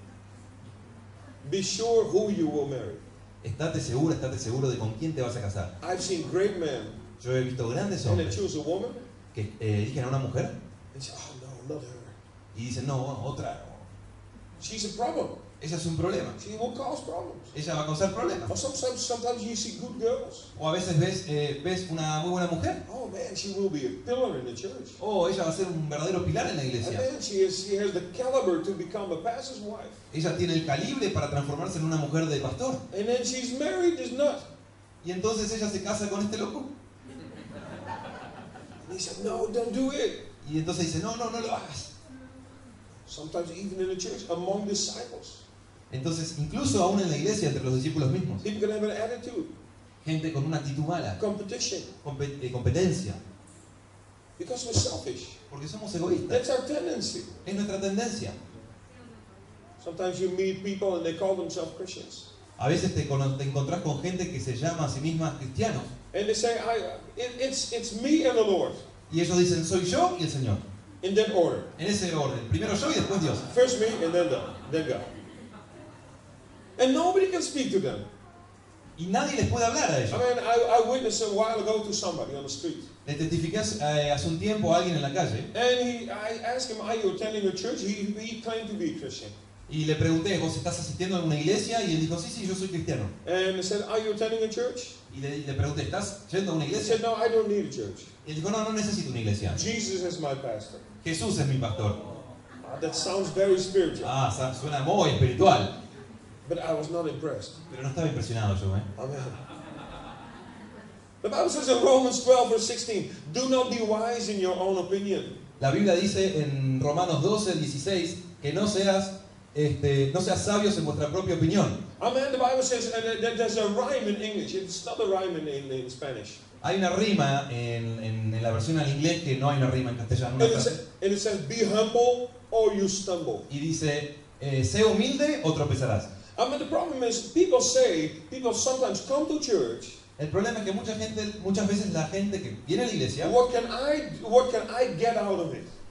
Be sure who you will marry. Estate seguro de con quién te vas a casar. I've seen great men Yo he visto grandes and they hombres choose a woman que eligen a una mujer and say, oh no, not her. y dicen, no, otra. She's a problem. Ella es un problema. She will cause problems. Ella va a causar problemas. Or sometimes you see good girls. O a veces ves una muy buena mujer. Oh man, she will be a pillar in the church. O ella va a ser un verdadero pilar en la And iglesia. man, she has the caliber to become a pastor's wife. Ella tiene el calibre para transformarse en una mujer de pastor. And then she's married this nut. Y entonces ella se casa con este loco. And he said, no, don't do it. Y entonces dice, no lo hagas. Sometimes even in the church, among disciples, Entonces, incluso aún en la iglesia, entre los discípulos mismos, people can have an attitude, gente con una actitud mala, competition, competencia, because we're selfish. porque somos egoístas. That's our tendency. Es nuestra tendencia. Sometimes you meet people and they call themselves Christians. A veces te encontrás con gente que se llama a sí misma cristianos. And they say, it's me and the Lord. Y ellos dicen, soy yo y el Señor. In that order. En ese orden. Primero yo y después Dios. First me and then God. And nobody can speak to them. Y nadie les puede hablar a I ellos. mean, I witnessed a while ago to somebody on the street. Le testifiqué hace un tiempo a alguien en la calle And I asked him, are you attending a church? He claimed to be a Christian. y le pregunté, ¿vos estás asistiendo a una iglesia? Y él dijo, sí, yo soy cristiano. And I said, are you attending a church? Y le pregunté, ¿estás yendo a una He iglesia? said, no, I don't need a church. Y él dijo, no necesito una iglesia. Jesus is my pastor. Jesús es mi pastor. That sounds very spiritual. Suena muy espiritual. But I was not impressed. Pero no estaba impresionado yo, ¿eh? Amen. The Bible says in Romans 12, verse 16, do not be wise in your own opinion. La Biblia dice en Romanos 12, 16, que no seas sabios en vuestra propia opinión. Amen. The Bible says, and there's a rhyme in English. It's not a rhyme in Spanish. Hay una rima en la versión al inglés que no hay una rima en castellano. Una frase. And it says, be humble or you stumble. Y dice, sé humilde o tropezarás. I mean, the problem is, people sometimes come to church. El problema es que muchas veces la gente que viene a la iglesia What can I get out of it?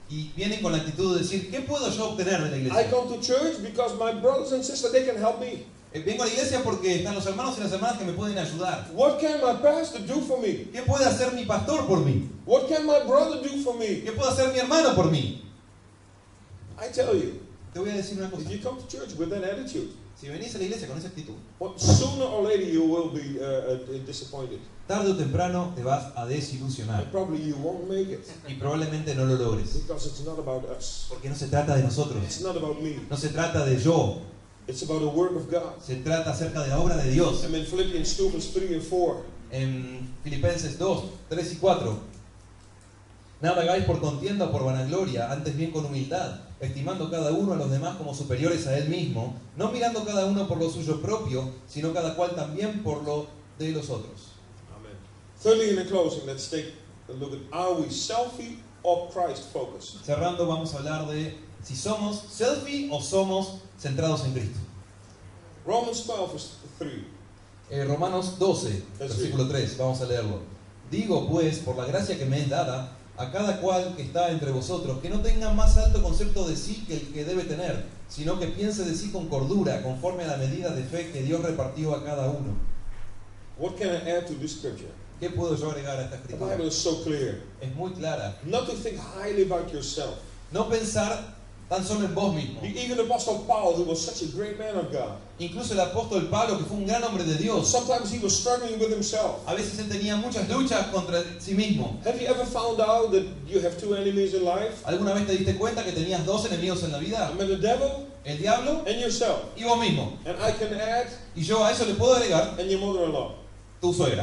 y vienen con la actitud de decir, ¿qué puedo yo obtener de la I iglesia? come to church because my brothers and sisters, they can help me. Vengo a la iglesia porque están los hermanos y las hermanas que me pueden ayudar. What can my pastor do for me? ¿Qué puede hacer mi pastor por mí? What can my brother do for me? ¿Qué puede hacer mi hermano por mí? I tell you, Te voy a decir una cosa. if you come to church with that attitude, Si venís a la iglesia con esa actitud, well, sooner or later you will be disappointed. tarde o temprano te vas a desilusionar And probably you won't make it y probablemente no lo logres. because it's not about us. Porque no se trata de nosotros, It's not about me. no se trata de yo, It's about the work of God. se trata acerca de la obra de Dios. And in Philippians 2, verse 3 and 4, En Filipenses 2, 3 y 4. Nada hagáis por contienda o por vanagloria, antes bien con humildad, estimando cada uno a los demás como superiores a él mismo, no mirando cada uno por lo suyo propio, sino cada cual también por lo de los otros. Amen. Thirdly, in the closing, let's take a look at, are we selfie or Christ focused? Cerrando, vamos a hablar de si somos selfie o somos centrados en Cristo. Romans 12, verse 3. Romanos 12, That's versículo 3, vamos a leerlo. Digo pues, por la gracia que me es dada, a cada cual que está entre vosotros, que no tenga más alto concepto de sí que el que debe tener, sino que piense de sí con cordura, conforme a la medida de fe que Dios repartió a cada uno. What can I add to this scripture? ¿Qué puedo yo agregar a esta The escritura? Bible is so clear. Es muy clara. Not to think highly about yourself. No pensar tan solo en vos mismo. Even the Apostle Paul, who was such a great man of God, Incluso el apóstol Pablo, que fue un gran hombre de Dios, sometimes he was struggling with himself. a veces él tenía muchas luchas contra sí mismo. Have you ever found out that you have two enemies in life? ¿Alguna vez te diste cuenta que tenías dos enemigos en la vida? I mean, the devil El diablo and yourself. y vos mismo. And I can add, Y yo a eso le puedo agregar and your mother-in-law. tu suegra.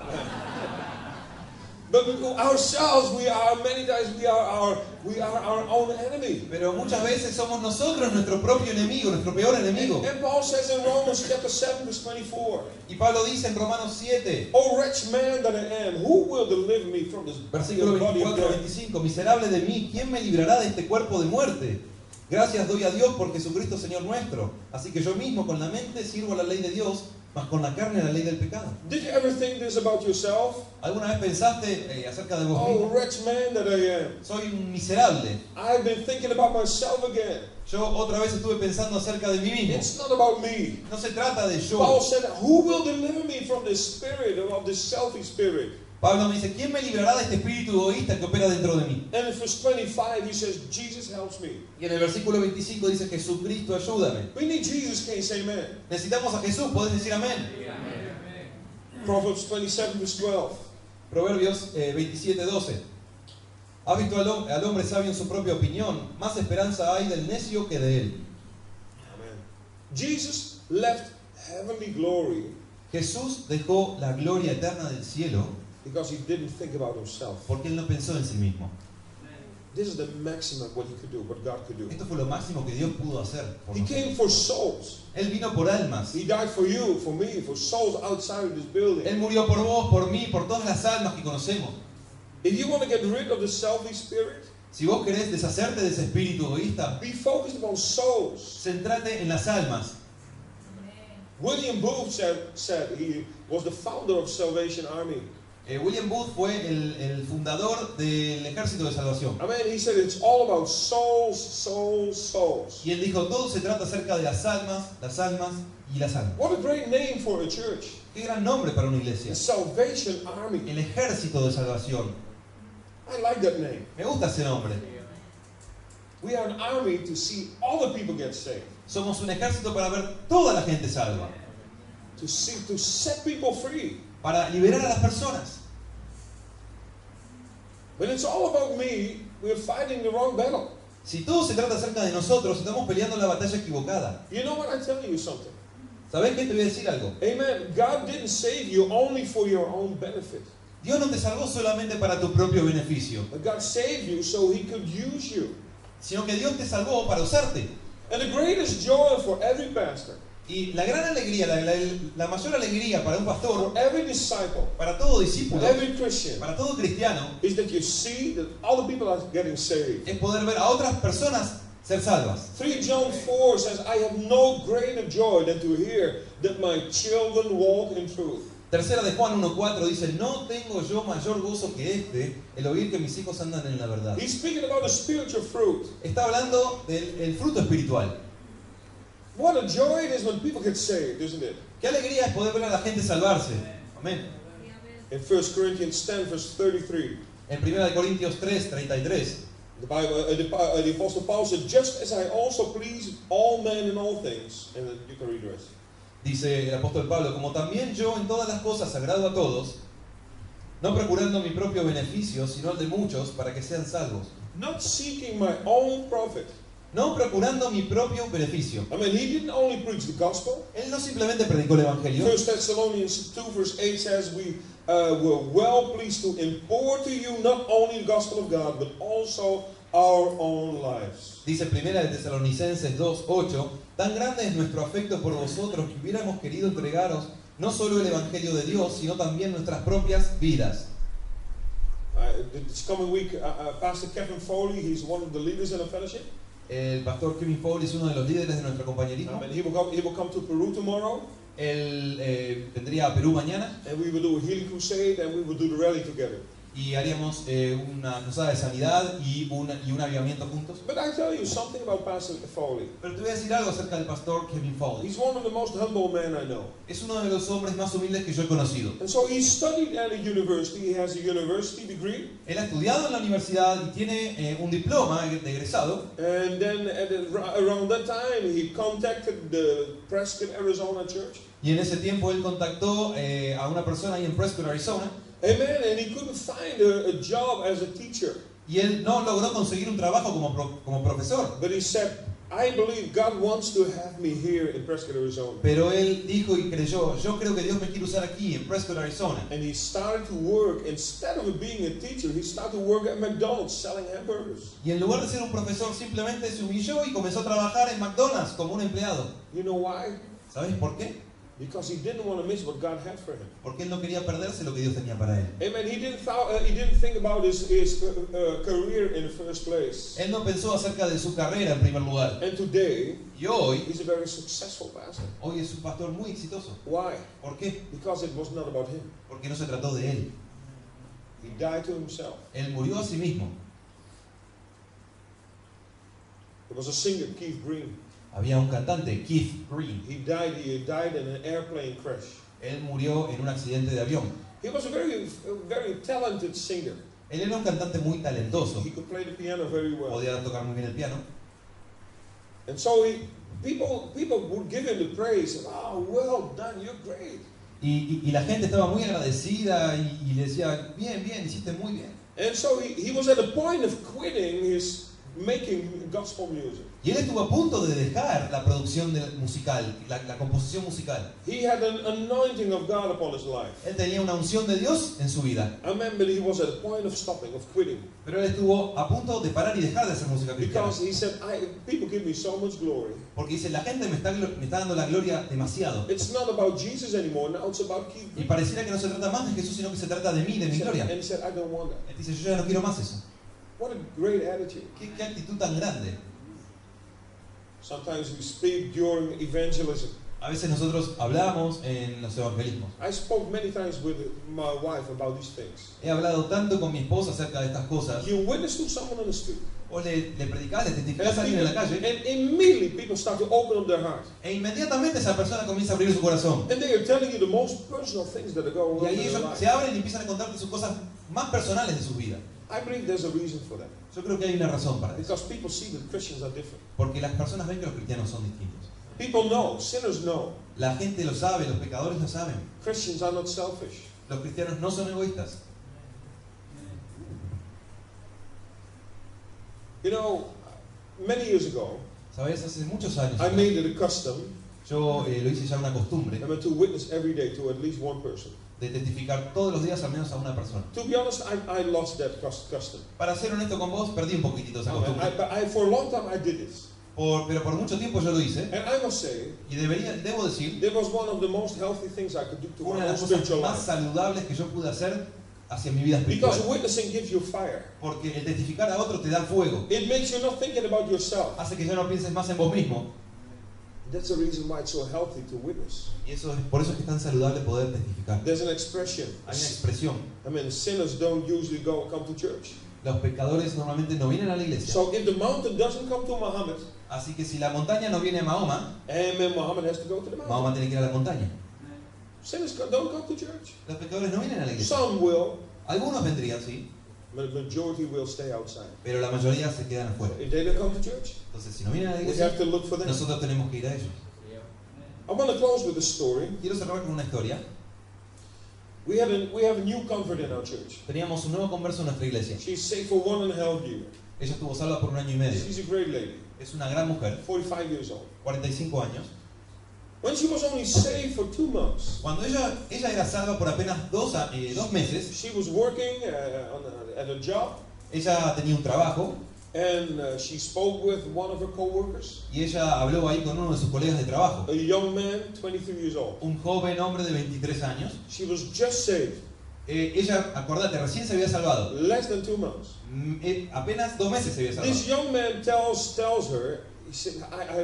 But ourselves, we are many times we are our own enemy. Pero muchas veces somos nosotros nuestro propio enemigo, nuestro peor enemigo. And Paul says in Romans chapter 7, verse 24, Y Pablo dice en Romanos 7, "O wretched man that I am, who will deliver me from this versículo body of 24, death?" 25, miserable de mí, ¿quién me librará de este cuerpo de muerte? Gracias doy a Dios por Jesucristo Señor nuestro. Así que yo mismo con la mente sirvo a la ley de Dios, mas con la carne a la ley del pecado. Did you ever think this about yourself? ¿Alguna vez pensaste acerca de vos Oh, mismo? wretched man that I am. Soy un miserable. I've been thinking about myself again. Yo otra vez estuve pensando acerca de mí mismo. It's not about me. No se trata de Paul yo. said, "Who will deliver me from this spirit, of this selfish spirit?" Pablo me dice, ¿quién me librará de este espíritu egoísta que opera dentro de mí? And in verse 25, he says, "Jesus helps me." Y en el versículo 25 dice, Jesucristo, ayúdame. We need Jesus. Can you say amen? Necesitamos a Jesús, ¿podés decir amén? Proverbs 27, verse 12. Proverbios 27, 12. ¿Has visto al hombre sabio en su propia opinión? Más esperanza hay del necio que de él. Amen. Jesus left heavenly glory Jesús dejó la gloria eterna del cielo because he didn't think about himself. porque él no pensó en sí mismo. This is the maximum what he could do, what God could do. Esto fue lo máximo que Dios pudo hacer por He nosotros. came for souls. Él vino por almas. He died for you, for me, for souls outside of this building. Él murió por vos, por mí, por todas las almas que conocemos. If you want to get rid of the selfish spirit, Si vos querés deshacerte de ese espíritu egoísta, be focused on souls. centrate en las almas. William Booth said he was the founder of Salvation Army. William Booth fue el fundador del Ejército de Salvación. I mean, he said it's all about souls, souls, souls. Y él dijo, todo se trata acerca de las almas y las almas. What a great name for a church. Qué gran nombre para una iglesia. The Salvation Army. El Ejército de Salvación. I like that name. Me gusta ese nombre. We are an army to see all the people get saved. Somos un ejército para ver toda la gente salva. To set people free. Para liberar a las personas. When it's all about me, we're fighting the wrong battle. Si todo se trata acerca de nosotros, estamos peleando la batalla equivocada. You know what? I'm telling you something. ¿Sabés qué? Te voy a decir algo. Amen. God didn't save you only for your own benefit. Dios no te salvó solamente para tu propio beneficio, But God saved you so He could use you. sino que Dios te salvó para usarte. And the greatest joy for every pastor, Y la gran alegría, la mayor alegría para un pastor, for every disciple, para todo for discípulo, every Christian, para todo cristiano, is that you see that other people are getting saved. es poder ver a otras personas ser salvas. 3 John 4 says, "I have no greater joy than to hear that my children walk in truth." Tercera de Juan 1:4 dice, no tengo yo mayor gozo que este, el oír que mis hijos andan en la verdad. He's speaking about the spiritual fruit. Está hablando del fruto espiritual. What a joy it is when people get saved, isn't it? Qué alegría es poder ver a la gente salvarse. Amén. In 1 Corinthians 10, verse 33, En 1 Corintios 3:33, the the Apostle Paul said, just as I also please all men in all things. And then you can read the rest. dice el apóstol Pablo, como también yo en todas las cosas agrado a todos, no procurando mi propio beneficio, sino el de muchos, para que sean salvos. Not seeking my own profit. No procurando mi propio beneficio. I mean, he didn't only preach the gospel. Él no simplemente predicó el evangelio. 1 Thessalonians 2 verse 8 says, we were well pleased to impart to you not only the gospel of God, but also our own lives. Dice 1 Tesalonicenses 2:8, tan grande es nuestro afecto por vosotros que hubiéramos querido entregaros no solo el evangelio de Dios, sino también nuestras propias vidas. This coming week, Pastor Kevin Foley, he's one of the leaders in the fellowship. El pastor Kevin Foley es uno de los líderes de nuestro compañerismo. And he will come to Peru tomorrow. Él vendría a Perú mañana And we will do a healing crusade and we will do the rally together. y haríamos una cruzada de sanidad y un avivamiento juntos. But I tell you something about Pastor Foley. Pero te voy a decir algo acerca del pastor Kevin Foley. He's one of the most humble men I know. Es uno de los hombres más humildes que yo he conocido. And so he studied at a university. He has a university degree. Él ha estudiado en la universidad y tiene un diploma de egresado. And then around that time, he contacted the Prescott, Arizona church. Y en ese tiempo él contactó a una persona ahí en Prescott, Arizona. Amen. And he couldn't find a job as a teacher. Y él no logró conseguir un trabajo como profesor. But he said, I believe God wants to have me here in Prescott, Arizona. Pero él dijo y creyó, yo creo que Dios me quiere usar aquí en Prescott, Arizona. And he started to work, instead of being a teacher, he started to work at McDonald's selling hamburgers. Y en lugar de ser un profesor, simplemente se humilló y comenzó a trabajar en McDonald's como un empleado. You know why? ¿Sabes por qué? Because he didn't want to miss what God had for him. Porque él no quería perderse lo que Dios tenía para él. Amen. He didn't think about his career in the first place. Él no pensó acerca de su carrera en primer lugar. And today, Y hoy he's a very successful pastor. es un pastor muy exitoso. Why? ¿Por qué? Because it was not about him. Porque no se trató de él. He died to himself. Él murió a sí mismo. There was a singer, Keith Green. Había un cantante, Keith Green. He died in an airplane crash. Él murió en un accidente de avión. He was a very talented singer. Él era un cantante muy talentoso. He could play the piano very well. Podía tocar muy bien el piano. And so people would give him the praise. Oh, well done, you're great. Y la gente estaba muy agradecida y le decía, bien, hiciste muy bien. And so he was at the point of quitting his making gospel music. Y él estuvo a punto de dejar la producción musical, la composición musical. He had an anointing of God upon his life. Él tenía una unción de Dios en su vida. Amen, but he was at the point of stopping, of quitting. Pero él estuvo a punto de parar y dejar de hacer música cristiana. Because he said, people give me so much glory. Porque dice, la gente me está dando la gloria demasiado. It's not about Jesus anymore, now it's about Keith Y Green. pareciera que no se trata más de Jesús, sino que se trata de mí, de mi gloria. And he said, I don't want that. Él dice, yo ya no quiero más eso. What a great attitude. ¿Qué actitud tan grande? Sometimes we speak during evangelism. A veces nosotros hablamos en los evangelismos. I spoke many times with my wife about these things. He hablado tanto con mi esposa acerca de estas cosas. You witness to someone on the street. O le predicás, le testificás a alguien en la calle. And immediately people start to open up their heart. E inmediatamente esa persona comienza a abrir su corazón. And they are telling you the most personal things that are going Y on ahí in their ellos life. se abren y empiezan a contarte sus cosas más personales de su vida. I believe there's a reason for that. Yo creo que hay una razón para eso. Because people see that Christians are different. Porque las personas ven que los cristianos son distintos. People know, sinners know. La gente lo sabe, los pecadores lo saben. Christians are not selfish. Los cristianos no son egoístas. You know, many years ago, ¿Sabes? Hace muchos años I made it a custom yo lo hice ya una costumbre to witness every day to at least one person. de testificar todos los días al menos a una persona. To be honest, I lost that custom. Para ser honesto con vos, perdí un poquitito esa costumbre. For a long time I did this. Pero por mucho tiempo yo lo hice. And I must say, Y debo decir, that was one of the most healthy things I could do to una my de own las cosas spiritual más life. saludables que yo pude hacer hacia mi vida Because espiritual. witnessing gives you fire. Porque el testificar a otro te da fuego. It makes you not thinking about yourself. Hace que ya no pienses más en vos mismo. That's the reason why it's so healthy to witness. Y por eso es que es tan saludable poder testificar. There's an expression. Hay una expresión. I mean, sinners don't usually come to church. Los pecadores normalmente no vienen a la iglesia. So if the mountain doesn't come to Muhammad, Así que si la montaña no viene a Mahoma, amen, Muhammad has to go to the mountain. Mahoma tiene que ir a la montaña. Sinners don't come to church. Los pecadores no vienen a la iglesia. Some will, Algunos vendrían, sí, but the majority will stay outside. pero la mayoría se quedan afuera. If they don't come to church, Entonces, si no vienen a la we iglesia, have to look for them. nosotros tenemos que ir a ellos. I want to close with a story. Quiero cerrar con una historia. We have a new convert in our church. Teníamos un nuevo converso en nuestra iglesia. She's saved for 1.5 years. Ella estuvo salva por 1 año y medio. She's a great lady, Es una gran mujer, 45 years old. 45 años. When she was only saved for 2 months, Cuando ella era salva por apenas 2 meses, she was working at a job, ella tenía un trabajo and she spoke with one of her co-workers, y ella habló ahí con uno de sus colegas de trabajo. a young man, 23 years old. Un joven hombre de 23 años. She was just saved, Ella, acordate, recién se había salvado. less than 2 months. Apenas 2 meses se había salvado. This young man tells her, he said,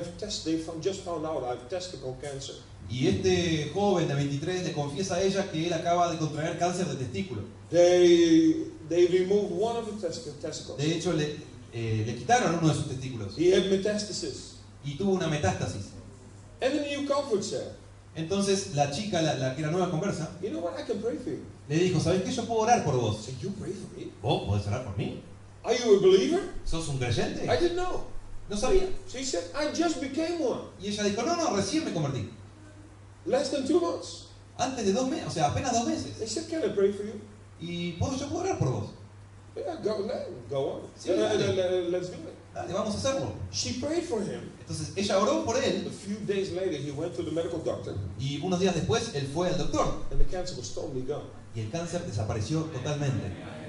just found out I've testicle cancer. Y este joven de 23 le confiesa a ella que él acaba de contraer cáncer de testículo. They removed one of the testicles. De hecho, le quitaron uno de sus testículos He had metastasis. y tuvo una metástasis. And the new convert said, Entonces la chica, la que era nueva conversa, you know what, I can pray for you. le dijo, ¿sabes qué? Yo puedo orar por I vos. said, you pray for me? ¿Vos podés orar por mí? Are you a believer? ¿Sos un creyente? I didn't know. No sabía. She said, I just became one. Y ella dijo, no, recién me convertí. Less than 2 months. Antes de 2 meses, o sea, apenas 2 meses. They said, can I pray for you? Y yo puedo orar por vos. Yeah, go on. Sí, dale. Let's do it. Dale, vamos a hacerlo. She prayed for him. Entonces ella oró por A él few days later, he went to the medical doctor, y unos días después él fue al doctor and the cancer was totally gone. y el cáncer desapareció totalmente.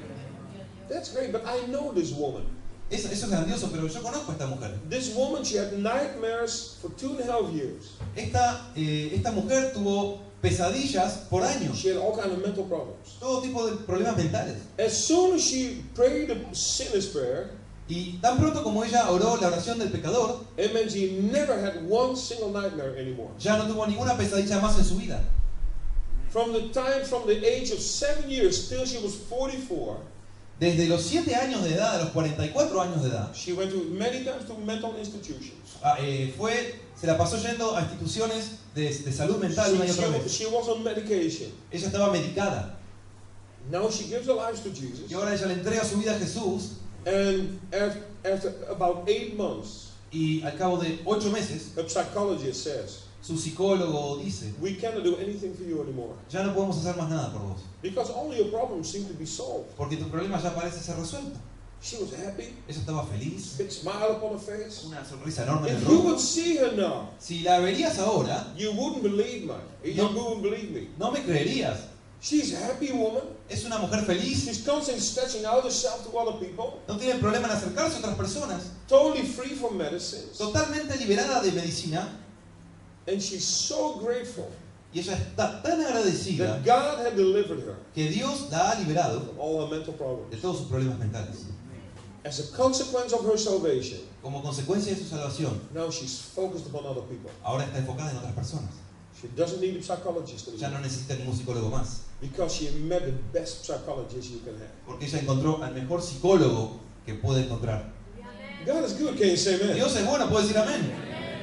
That's great, but I know this woman. Eso es grandioso, pero yo conozco a esta mujer. This woman, she had nightmares for 2.5 years. Esta mujer tuvo pesadillas por años, She had all kind of mental problems. todo tipo de problemas mentales. As soon as she prayed the sinner's prayer, Y tan pronto como ella oró la oración del pecador, it meant she never had one single nightmare anymore. ya no tuvo ninguna pesadilla más en su vida. From the age of 7 years till she was 44, Desde los 7 años de edad a los 44 años de edad, she went to many times to mental institutions. se la pasó yendo a instituciones de salud mental una y otra vez. She was on medication. Ella estaba medicada Now she gives her life to Jesus. y ahora ella le entrega su vida a Jesús And after about 8 months, y al cabo de 8 meses, a psychologist says, su psicólogo dice, we cannot do anything for you anymore. ya no podemos hacer más nada por vos, Because all your problems seem to be solved. porque tu problema ya parece ser resuelto. She was happy, Ella estaba feliz, big smile upon her face. una sonrisa enorme en el If you rostro. would see her now, Si la verías ahora, you wouldn't believe me. You wouldn't believe me. no me creerías. She's a happy woman. Es una mujer feliz, She's constantly stretching out herself to other people. no tiene problema en acercarse a otras personas, Totally free from medicines. totalmente liberada de medicina, And she's so grateful y ella está tan agradecida that God had delivered her que Dios la ha liberado from all her mental de problems. todos sus problemas mentales. As a consequence of her salvation, Como consecuencia de su salvación, now she's focused upon other people. ahora está enfocada en otras personas. She doesn't need a psychologist Ya no anymore necesita ningún psicólogo más, because she met the best psychologist you can have. porque ella encontró al mejor psicólogo que puede encontrar. God is good, can you say amen? Dios es bueno, puede decir amén.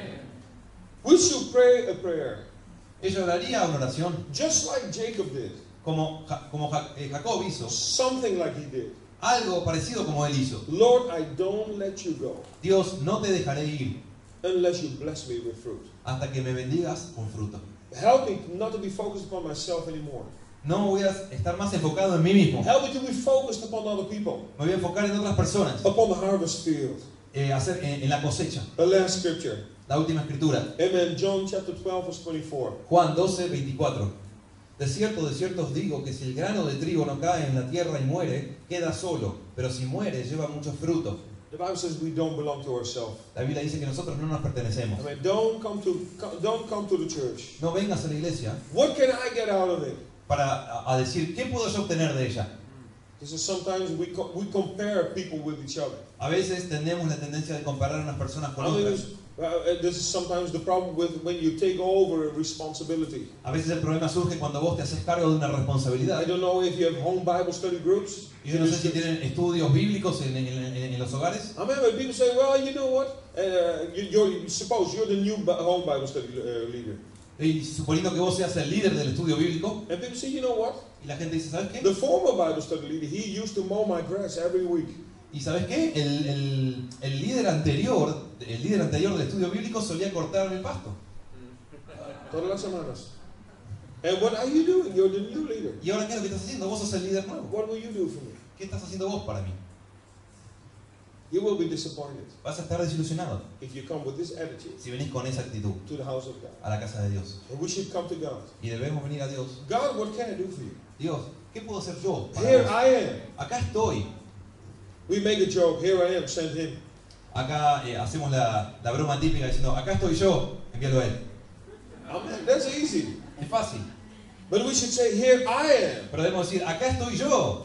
We should pray a prayer Ella oraría una oración just like Jacob did, como Jacob hizo, something like he did. algo parecido como él hizo. Lord, I don't let you go Dios, no te dejaré ir unless you bless me with fruit. hasta que me bendigas con fruto. Help me not to be focused upon myself anymore. No voy a estar más enfocado en mí mismo. Help me to be focused upon other people, Me voy a enfocar en otras personas, upon the harvest field. en la cosecha. The last scripture. La última escritura, Amen. John chapter 12, verse 24. Juan 12, 24. De cierto os digo que si el grano de trigo no cae en la tierra y muere, queda solo, pero si muere, lleva mucho fruto. The Bible says we don't belong to ourselves. La Biblia dice que nosotros no nos pertenecemos. I mean, don't come to the church. No vengas a la iglesia What can I get out of it? para decir, ¿qué puedo yo obtener de ella? This is sometimes we compare people with each other. A veces tenemos la tendencia de comparar a unas personas con I mean, otras. this is sometimes the problem with when you take over a responsibility. A veces el problema surge cuando vos te haces cargo de una responsabilidad. I don't know if you have home Bible study groups. Y yo no sé si tienen estudios bíblicos en los hogares. I remember people say, well, you know what? Suppose you're the new home Bible study leader. Y suponiendo que vos seas el líder del estudio bíblico, And people say, you know what? y la gente dice, ¿sabes qué? The former Bible study leader, he used to mow my grass every week. ¿Y sabes qué? El líder anterior del estudio bíblico solía cortar el pasto. Todas las semanas. And what are you doing? You're the new leader. ¿Y ahora qué es lo que estás haciendo? Vos sos el líder nuevo. What will you do for me? ¿Qué estás haciendo vos para mí? You will be disappointed Vas a estar desilusionado if you come with this attitude si venís con esa actitud to the house of God. a la casa de Dios. And we should come to God. Y debemos venir a Dios. God, what can I do for you? Dios, ¿qué puedo hacer yo para Here vos? I am. Acá estoy. We make a joke. Here I am. Send him. Acá hacemos la broma típica diciendo, acá estoy yo, envíalo a él. Amen. That's easy. Es fácil. But we should say, here I am. Pero debemos decir, acá estoy yo.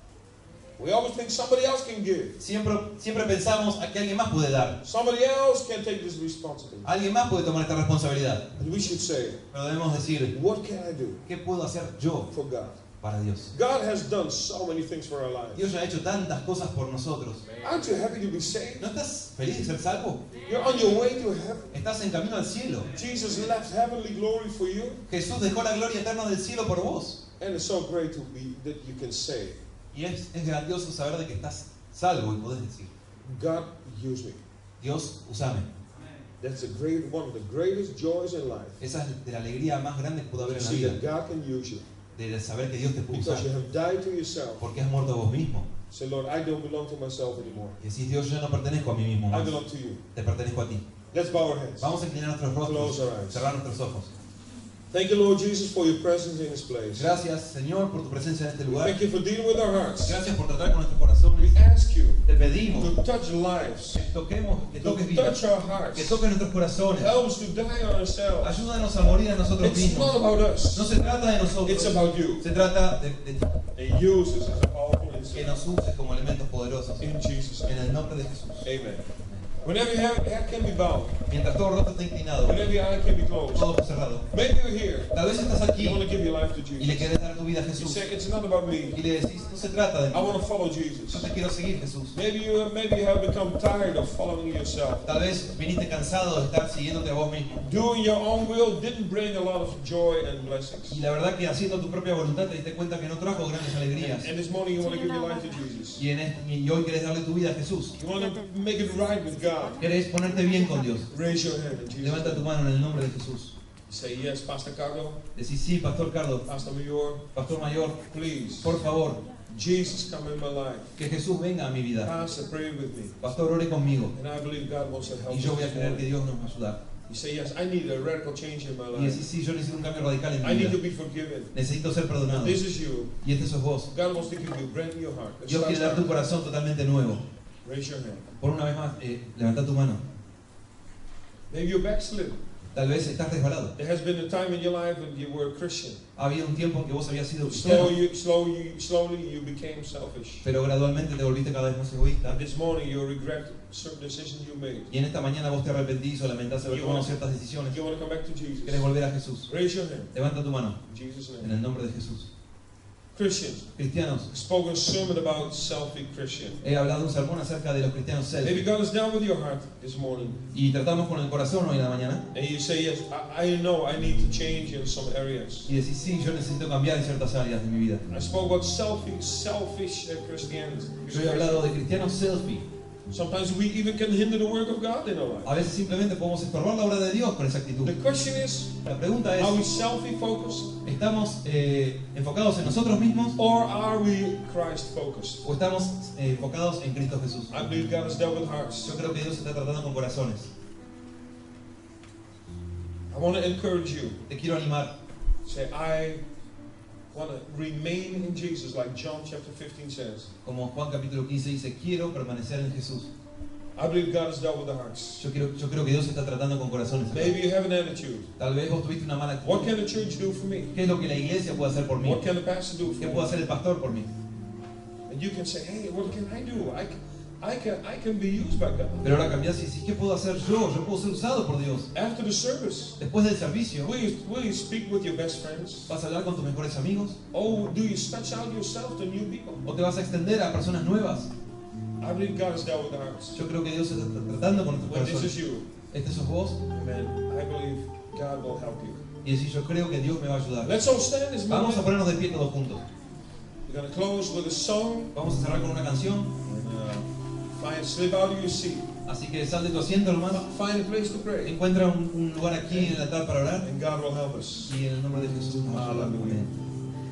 We always think somebody else can give. Siempre pensamos a que alguien más puede dar. Somebody else can take this responsibility. Alguien más puede tomar esta responsabilidad. And we should say, Pero debemos decir, what can I do ¿qué puedo hacer yo for God? para Dios? God has done so many things for our lives. Dios ya ha hecho tantas cosas por nosotros. Aren't you happy to be saved? ¿No estás feliz de ser salvo? You're on your way to heaven. Estás en camino al cielo. Jesus left heavenly glory for you. Jesús dejó la gloria eterna del cielo por vos. And it's so great to be that you can say, Y es grandioso saber de que estás salvo y podés decir, God, use me. Dios, usame. That's one of the greatest joys in life. Esa es de la alegría más grande que pudo haber To en la see vida. that God can use you. De saber que Dios te puede usar. Because you have died to yourself. Porque has muerto a vos mismo. Say, Lord, I don't belong to myself anymore. Y decís, Dios, yo no pertenezco a mí mismo I más. belong to you. Te pertenezco a ti. Let's bow our heads. Vamos a inclinar nuestros Close rostros, our eyes. cerrar nuestros ojos. Thank you, Lord Jesus, for your presence in this place. Gracias, Señor, por tu presencia en este lugar. Thank you for dealing with our hearts. Gracias por tratar con nuestros corazones. We ask you Te pedimos to touch lives, que que to toques vidas, touch our que hearts. toques nuestros corazones. Help us to die on ourselves. Ayúdanos a morir a nosotros It's mismos. not about No us. se trata de It's nosotros, about you. se trata de ti, And use us as a powerful que instrument. nos uses como elementos poderosos. In Jesus' En name. el nombre de Jesús. Amen. Whenever your head can be bowed, Mientras todo el rostro está inclinado, whenever your eye can be closed, todo cerrado. maybe you're here. Tal vez estás aquí You want to give your life to y le Jesus. querés dar tu vida a You Jesús. say, it's not about me. Y le decís, no se trata de I mí. want to follow Yo Jesus. te quiero seguir, Jesús. Maybe you have become tired of following yourself. Tal vez viniste cansado de estar siguiéndote a vos mismo. Doing your own will didn't bring a lot of joy and blessings. Y la verdad que haciendo tu propia voluntad te diste cuenta que no trajo grandes alegrías. And this morning you want to give your life to Jesus. Y hoy querés darle tu vida a Jesús. You want to make it right with God. Querés ponerte bien con Dios. Raise your hand in Jesus. Levanta tu mano en el nombre de Jesús. Say yes, Pastor Carlo, Decís, sí, Pastor Cardo, Pastor Mayor, Pastor Mayor, please. por favor, Jesus, come in my life. que Jesús venga a mi vida. Pastor, pray with me. Pastor, ore conmigo. And I believe God wants to help Y yo voy a us. creer que Dios nos va a ayudar. You say yes, I need a radical change in my Y decís, life. sí, yo necesito un cambio radical en I mi need to vida. be forgiven. Necesito ser perdonado. This is you. Y este sos vos. God wants to give you a brand new heart. Let's Dios start quiere dar tu starting. corazón totalmente nuevo. Raise your hand. Por una vez más, levanta tu mano. Maybe you're backslid. Tal vez estás resbalado. There has been a time in your life when you were a Christian. Ha habido un tiempo en que vos habías sido cristiano, Slowly you became selfish. pero gradualmente te volviste cada vez más egoísta. And this morning you regret certain decisions you made. Y en esta mañana vos te arrepentís o lamentás haber tomado ciertas decisiones. You want to come back to Jesus. Querés volver a Jesús. Raise your hand. Levanta tu mano In Jesus' en name. el nombre de Jesús. Christians. Cristianos, I spoke a sermon about selfish Christian. he hablado un sermón acerca de los cristianos Maybe selfies. God is down with your heart this morning. Y tratamos con el corazón hoy en la mañana. And you say, yes, I know I need to change in some areas. Y decís, sí, yo necesito cambiar en ciertas áreas de mi vida. I spoke about selfish Christianity. Yo he hablado de cristianos selfie. Sometimes we even can hinder the work of God in our life. A veces simplemente podemos estorbar la obra de Dios con esa actitud. The question is, La pregunta are we es, selfie focused ¿estamos enfocados en nosotros mismos or are we Christ focused? o estamos enfocados en Cristo Jesús? I believe God has dealt with hearts. Yo creo que Dios está tratando con corazones. I want to encourage you. Te quiero animar. Say, I want to remain in Jesus, like John chapter 15 says. Como Juan capítulo 15 dice, quiero permanecer en Jesús. I believe God has dealt with the hearts. Yo creo que Dios está tratando con corazones. Maybe you have an attitude. Tal vez vos tuviste una mala What actitud. can the church do for me? ¿Qué es lo que la iglesia puede hacer por mí? What can the pastor do ¿Qué for puede me? hacer el pastor por mí? And you can say, hey, what can I do? I can be used by God. Pero ahora cambiás y decís, ¿qué puedo hacer yo? Yo puedo ser usado por Dios. After the service, Después del servicio, will you speak with your best friends? ¿vas a hablar con tus mejores amigos? Or do you stretch out yourself to new people? ¿O te vas a extender a personas nuevas? I believe God has dealt with hearts. Yo creo que Dios está tratando con nuestros When this corazones. is you, Este sos vos. amen, I believe God will help you. Y decís, yo creo que Dios me va a ayudar. Let's all stand this Vamos a morning. ponernos de pie todos juntos. We're going to close with a song. Vamos a cerrar con una canción. Slip out of your seat. Así que sal de tu asiento, hermano. Find a place to pray. Encuentra un lugar aquí en el altar para orar. And God will help us. Y en el nombre de Jesús nos va a ayudar. Aleluya. Amén.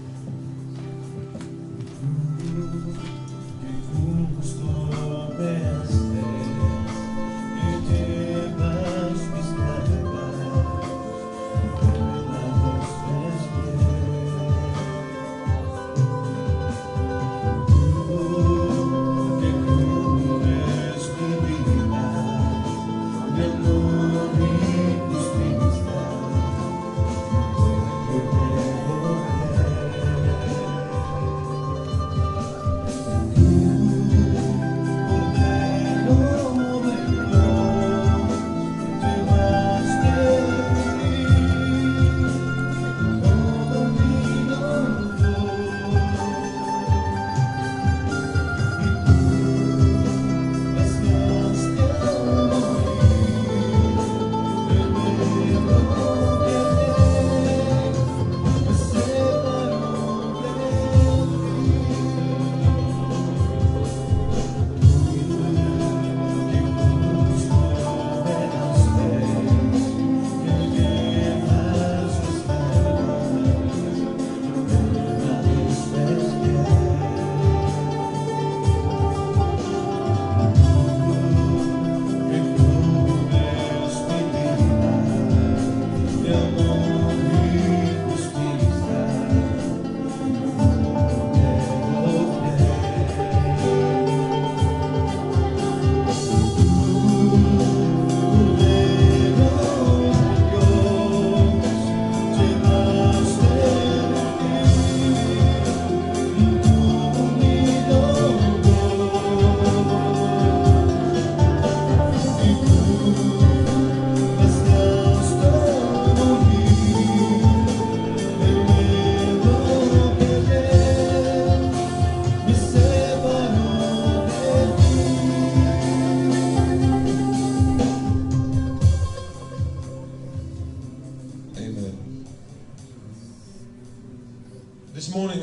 This morning,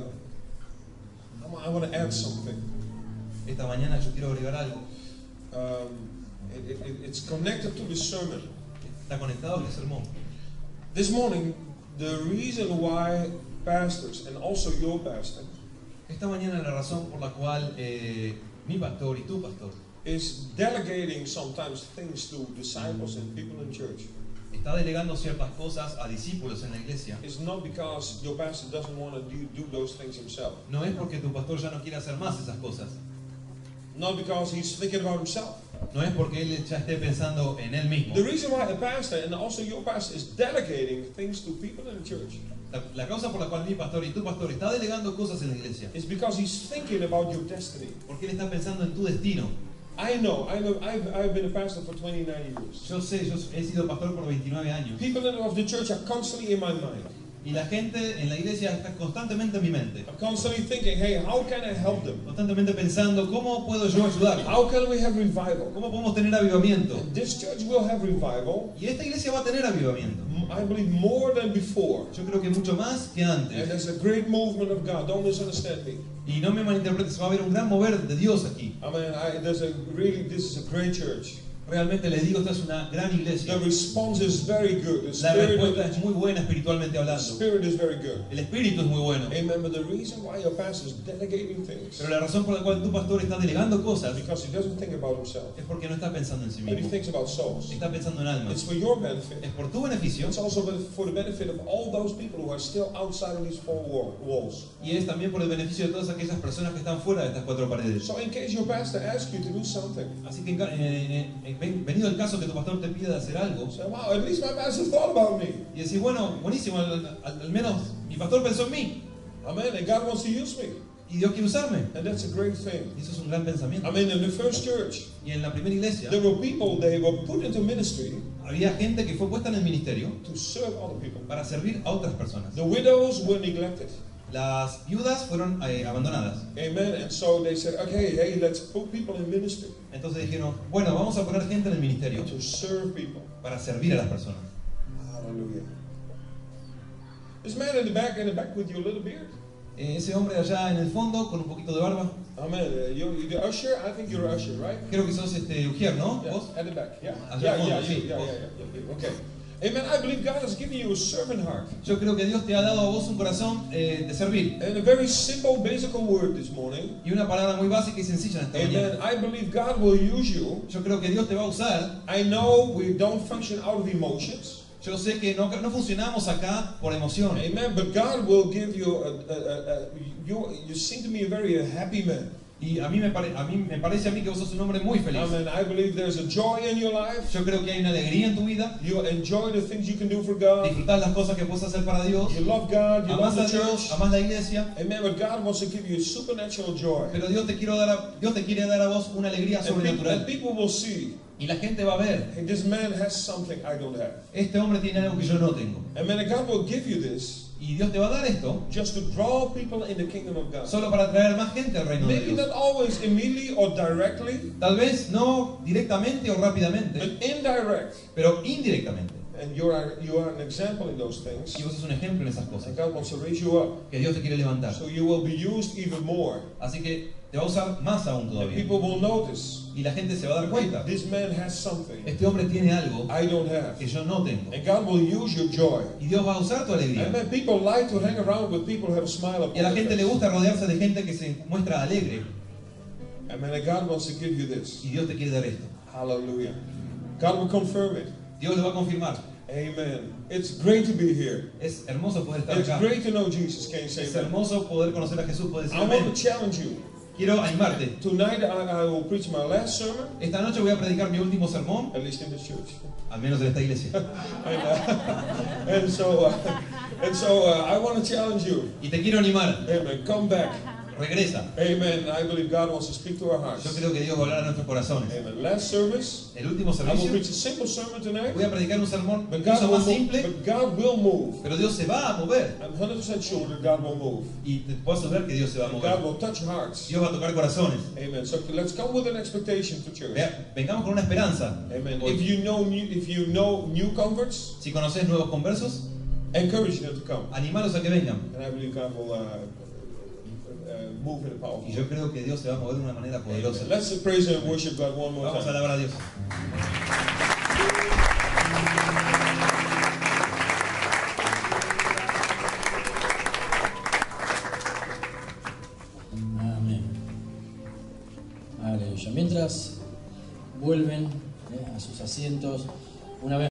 I want to add something. Esta mañana yo quiero agregar algo. It's connected to the sermon. Está conectado al sermón. This morning, the reason why pastors, and also your pastor, Esta mañana la razón por la cual mi pastor y tu pastor is delegating sometimes things to disciples and people in church está delegando ciertas cosas a discípulos en la iglesia. is not because your pastor doesn't want to do those things himself. No es porque tu pastor ya no quiere hacer más esas cosas. Not because he's thinking about himself. No es porque él ya esté pensando en él mismo. The reason why the pastor and also your pastor is delegating things to people in the church La causa por la cual mi pastor y tu pastor está delegando cosas en la iglesia is because he's thinking about your destiny. porque él está pensando en tu destino. I've been a pastor for 29 years. Yo sé, yo he sido pastor por 29 años People of the church are constantly in my mind. y la gente en la iglesia está constantemente en mi mente, I'm constantly thinking, hey, how can I help them? constantemente pensando cómo puedo yo ayudar, How can we have revival? cómo podemos tener avivamiento. This church will have revival, Y esta iglesia va a tener avivamiento. I believe, more than before. Yo creo que mucho más que And antes. there's a great movement of God. Don't misunderstand me. Y no me malinterpretes, va a haber un gran mover de Dios aquí. I mean, this is a great church. Realmente les digo, esta es una gran iglesia. The response is very good. The La spirit, respuesta es muy buena espiritualmente the hablando. spirit is very good. El espíritu es muy bueno. Amen. But the reason why your pastor is delegating things Pero la razón por la cual tu pastor está delegando cosas because he doesn't think about himself, es porque no está pensando en sí but he mismo. thinks about souls. Está pensando en It's almas. for your benefit. Es por tu beneficio It's also for the benefit of all those people who are still outside of these four walls. y es también por el beneficio de todas aquellas personas que están fuera de estas cuatro paredes. So in case your pastor asks you to do something, Así que venido el caso que tu pastor te pida hacer algo say, wow, at least my pastor thought about me. y decís, bueno, buenísimo, al menos mi pastor pensó en mí. Amen. And God wants to use me. Y Dios quiere usarme. And that's a great thing. Y eso es un gran pensamiento. I mean, in the first church, Y en la primera iglesia there were people, they were put into ministry había gente que fue puesta en el ministerio to serve other people. para servir a otras personas. The widows were neglected. Las viudas fueron abandonadas. Amen. And so they said, okay, hey, let's put people in ministry Entonces dijeron, bueno, vamos a poner gente en el ministerio to serve people. para servir a las personas. Hallelujah. This man in the back with your little beard. Ese hombre allá en el fondo con un poquito de barba. Amen. You're the usher. I think you're an usher, right? Creo que sos Ujier, ¿no? Yeah, ¿Vos? at the back. Yeah. Allá al fondo, sí, Yeah. vos. Okay. Amen. I believe God has given you a servant heart. Yo creo que Dios te ha dado a vos un corazón de servir. And a very simple, basic word this morning. Y una palabra muy básica y sencilla en esta Amen. mañana. I believe God will use you. Yo creo que Dios te va a usar. I know we don't function out of emotions. Yo sé que no funcionamos acá por emoción. Amen. But God will give you you seem to me a very happy man. Y a mí me parece a mí que vos sos un hombre muy feliz. Amen. I believe there's a joy in your life. Yo creo que hay una alegría en tu vida. You enjoy the things you can do for God. Disfrutás las cosas que puedes hacer para Dios. You love God. You love Amás the a Dios, church. amás la iglesia. Amen. But God wants to give you supernatural joy. Pero Dios te quiere dar a vos una alegría And sobrenatural. people will see, Y la gente va a ver, hey, this man has something I don't have. este hombre tiene algo que yo no tengo. Amen. And God will give you this Y Dios te va a dar esto just to draw people in the kingdom of God. solo para traer más gente al reino de Maybe Dios. not always immediately or directly, Tal vez no directamente o rápidamente, but indirect. pero indirectamente. And you are an example in those things. Y vos sos un ejemplo en esas cosas. And God wants to raise you up. Que Dios te quiere levantar. So you will be used even more. Así que te va a usar más aún And todavía. people will notice, Y la gente se va a dar cuenta. this man has something Este hombre tiene algo I don't have. que yo no tengo. And God will use your joy. Y Dios va a usar tu alegría. Amen. People like to hang around with people who have a smile upon Y a la their gente le face. gusta rodearse de gente que se muestra alegre. Amen. And God wants to give you this. Y Dios te quiere dar esto. Hallelujah. God will confirm it. Dios lo va a confirmar. Amen. It's great to be here. Es hermoso poder estar It's acá. great to know Jesus. Can you say Es that? hermoso poder conocer a Jesús. Poder decir I want amén. to challenge you. Quiero animarte. Tonight I will preach my last sermon, Esta noche voy a predicar mi último sermón, at least in this church. al menos en esta iglesia. And so I want to challenge you. Y te quiero animar. Amen. Come back. Regresa. Amen. I believe God wants to speak to our hearts. Yo creo que Dios va a hablar a nuestros corazones. Amen. Last service, El último I will servicio preach a simple sermon tonight, voy a predicar un sermón but incluso más simple, God will move. pero Dios se va a mover. I'm 100% sure that God will move. Y te puedo asegurar que Dios se va a God mover. will touch hearts. Dios va a tocar corazones. Amen. So let's come with an expectation to church. Vengamos con una esperanza. Amen. Hoy. If you know new converts, Si conoces nuevos conversos, encourage them to come. animalos a que vengan. And I believe God will move in a powerful Y way. yo creo que Dios se va a mover de una manera poderosa. Amen. Let's praise and worship God one more Vamos a time. alabar a Dios. Amén. Aleluya. Mientras vuelven a sus asientos, una vez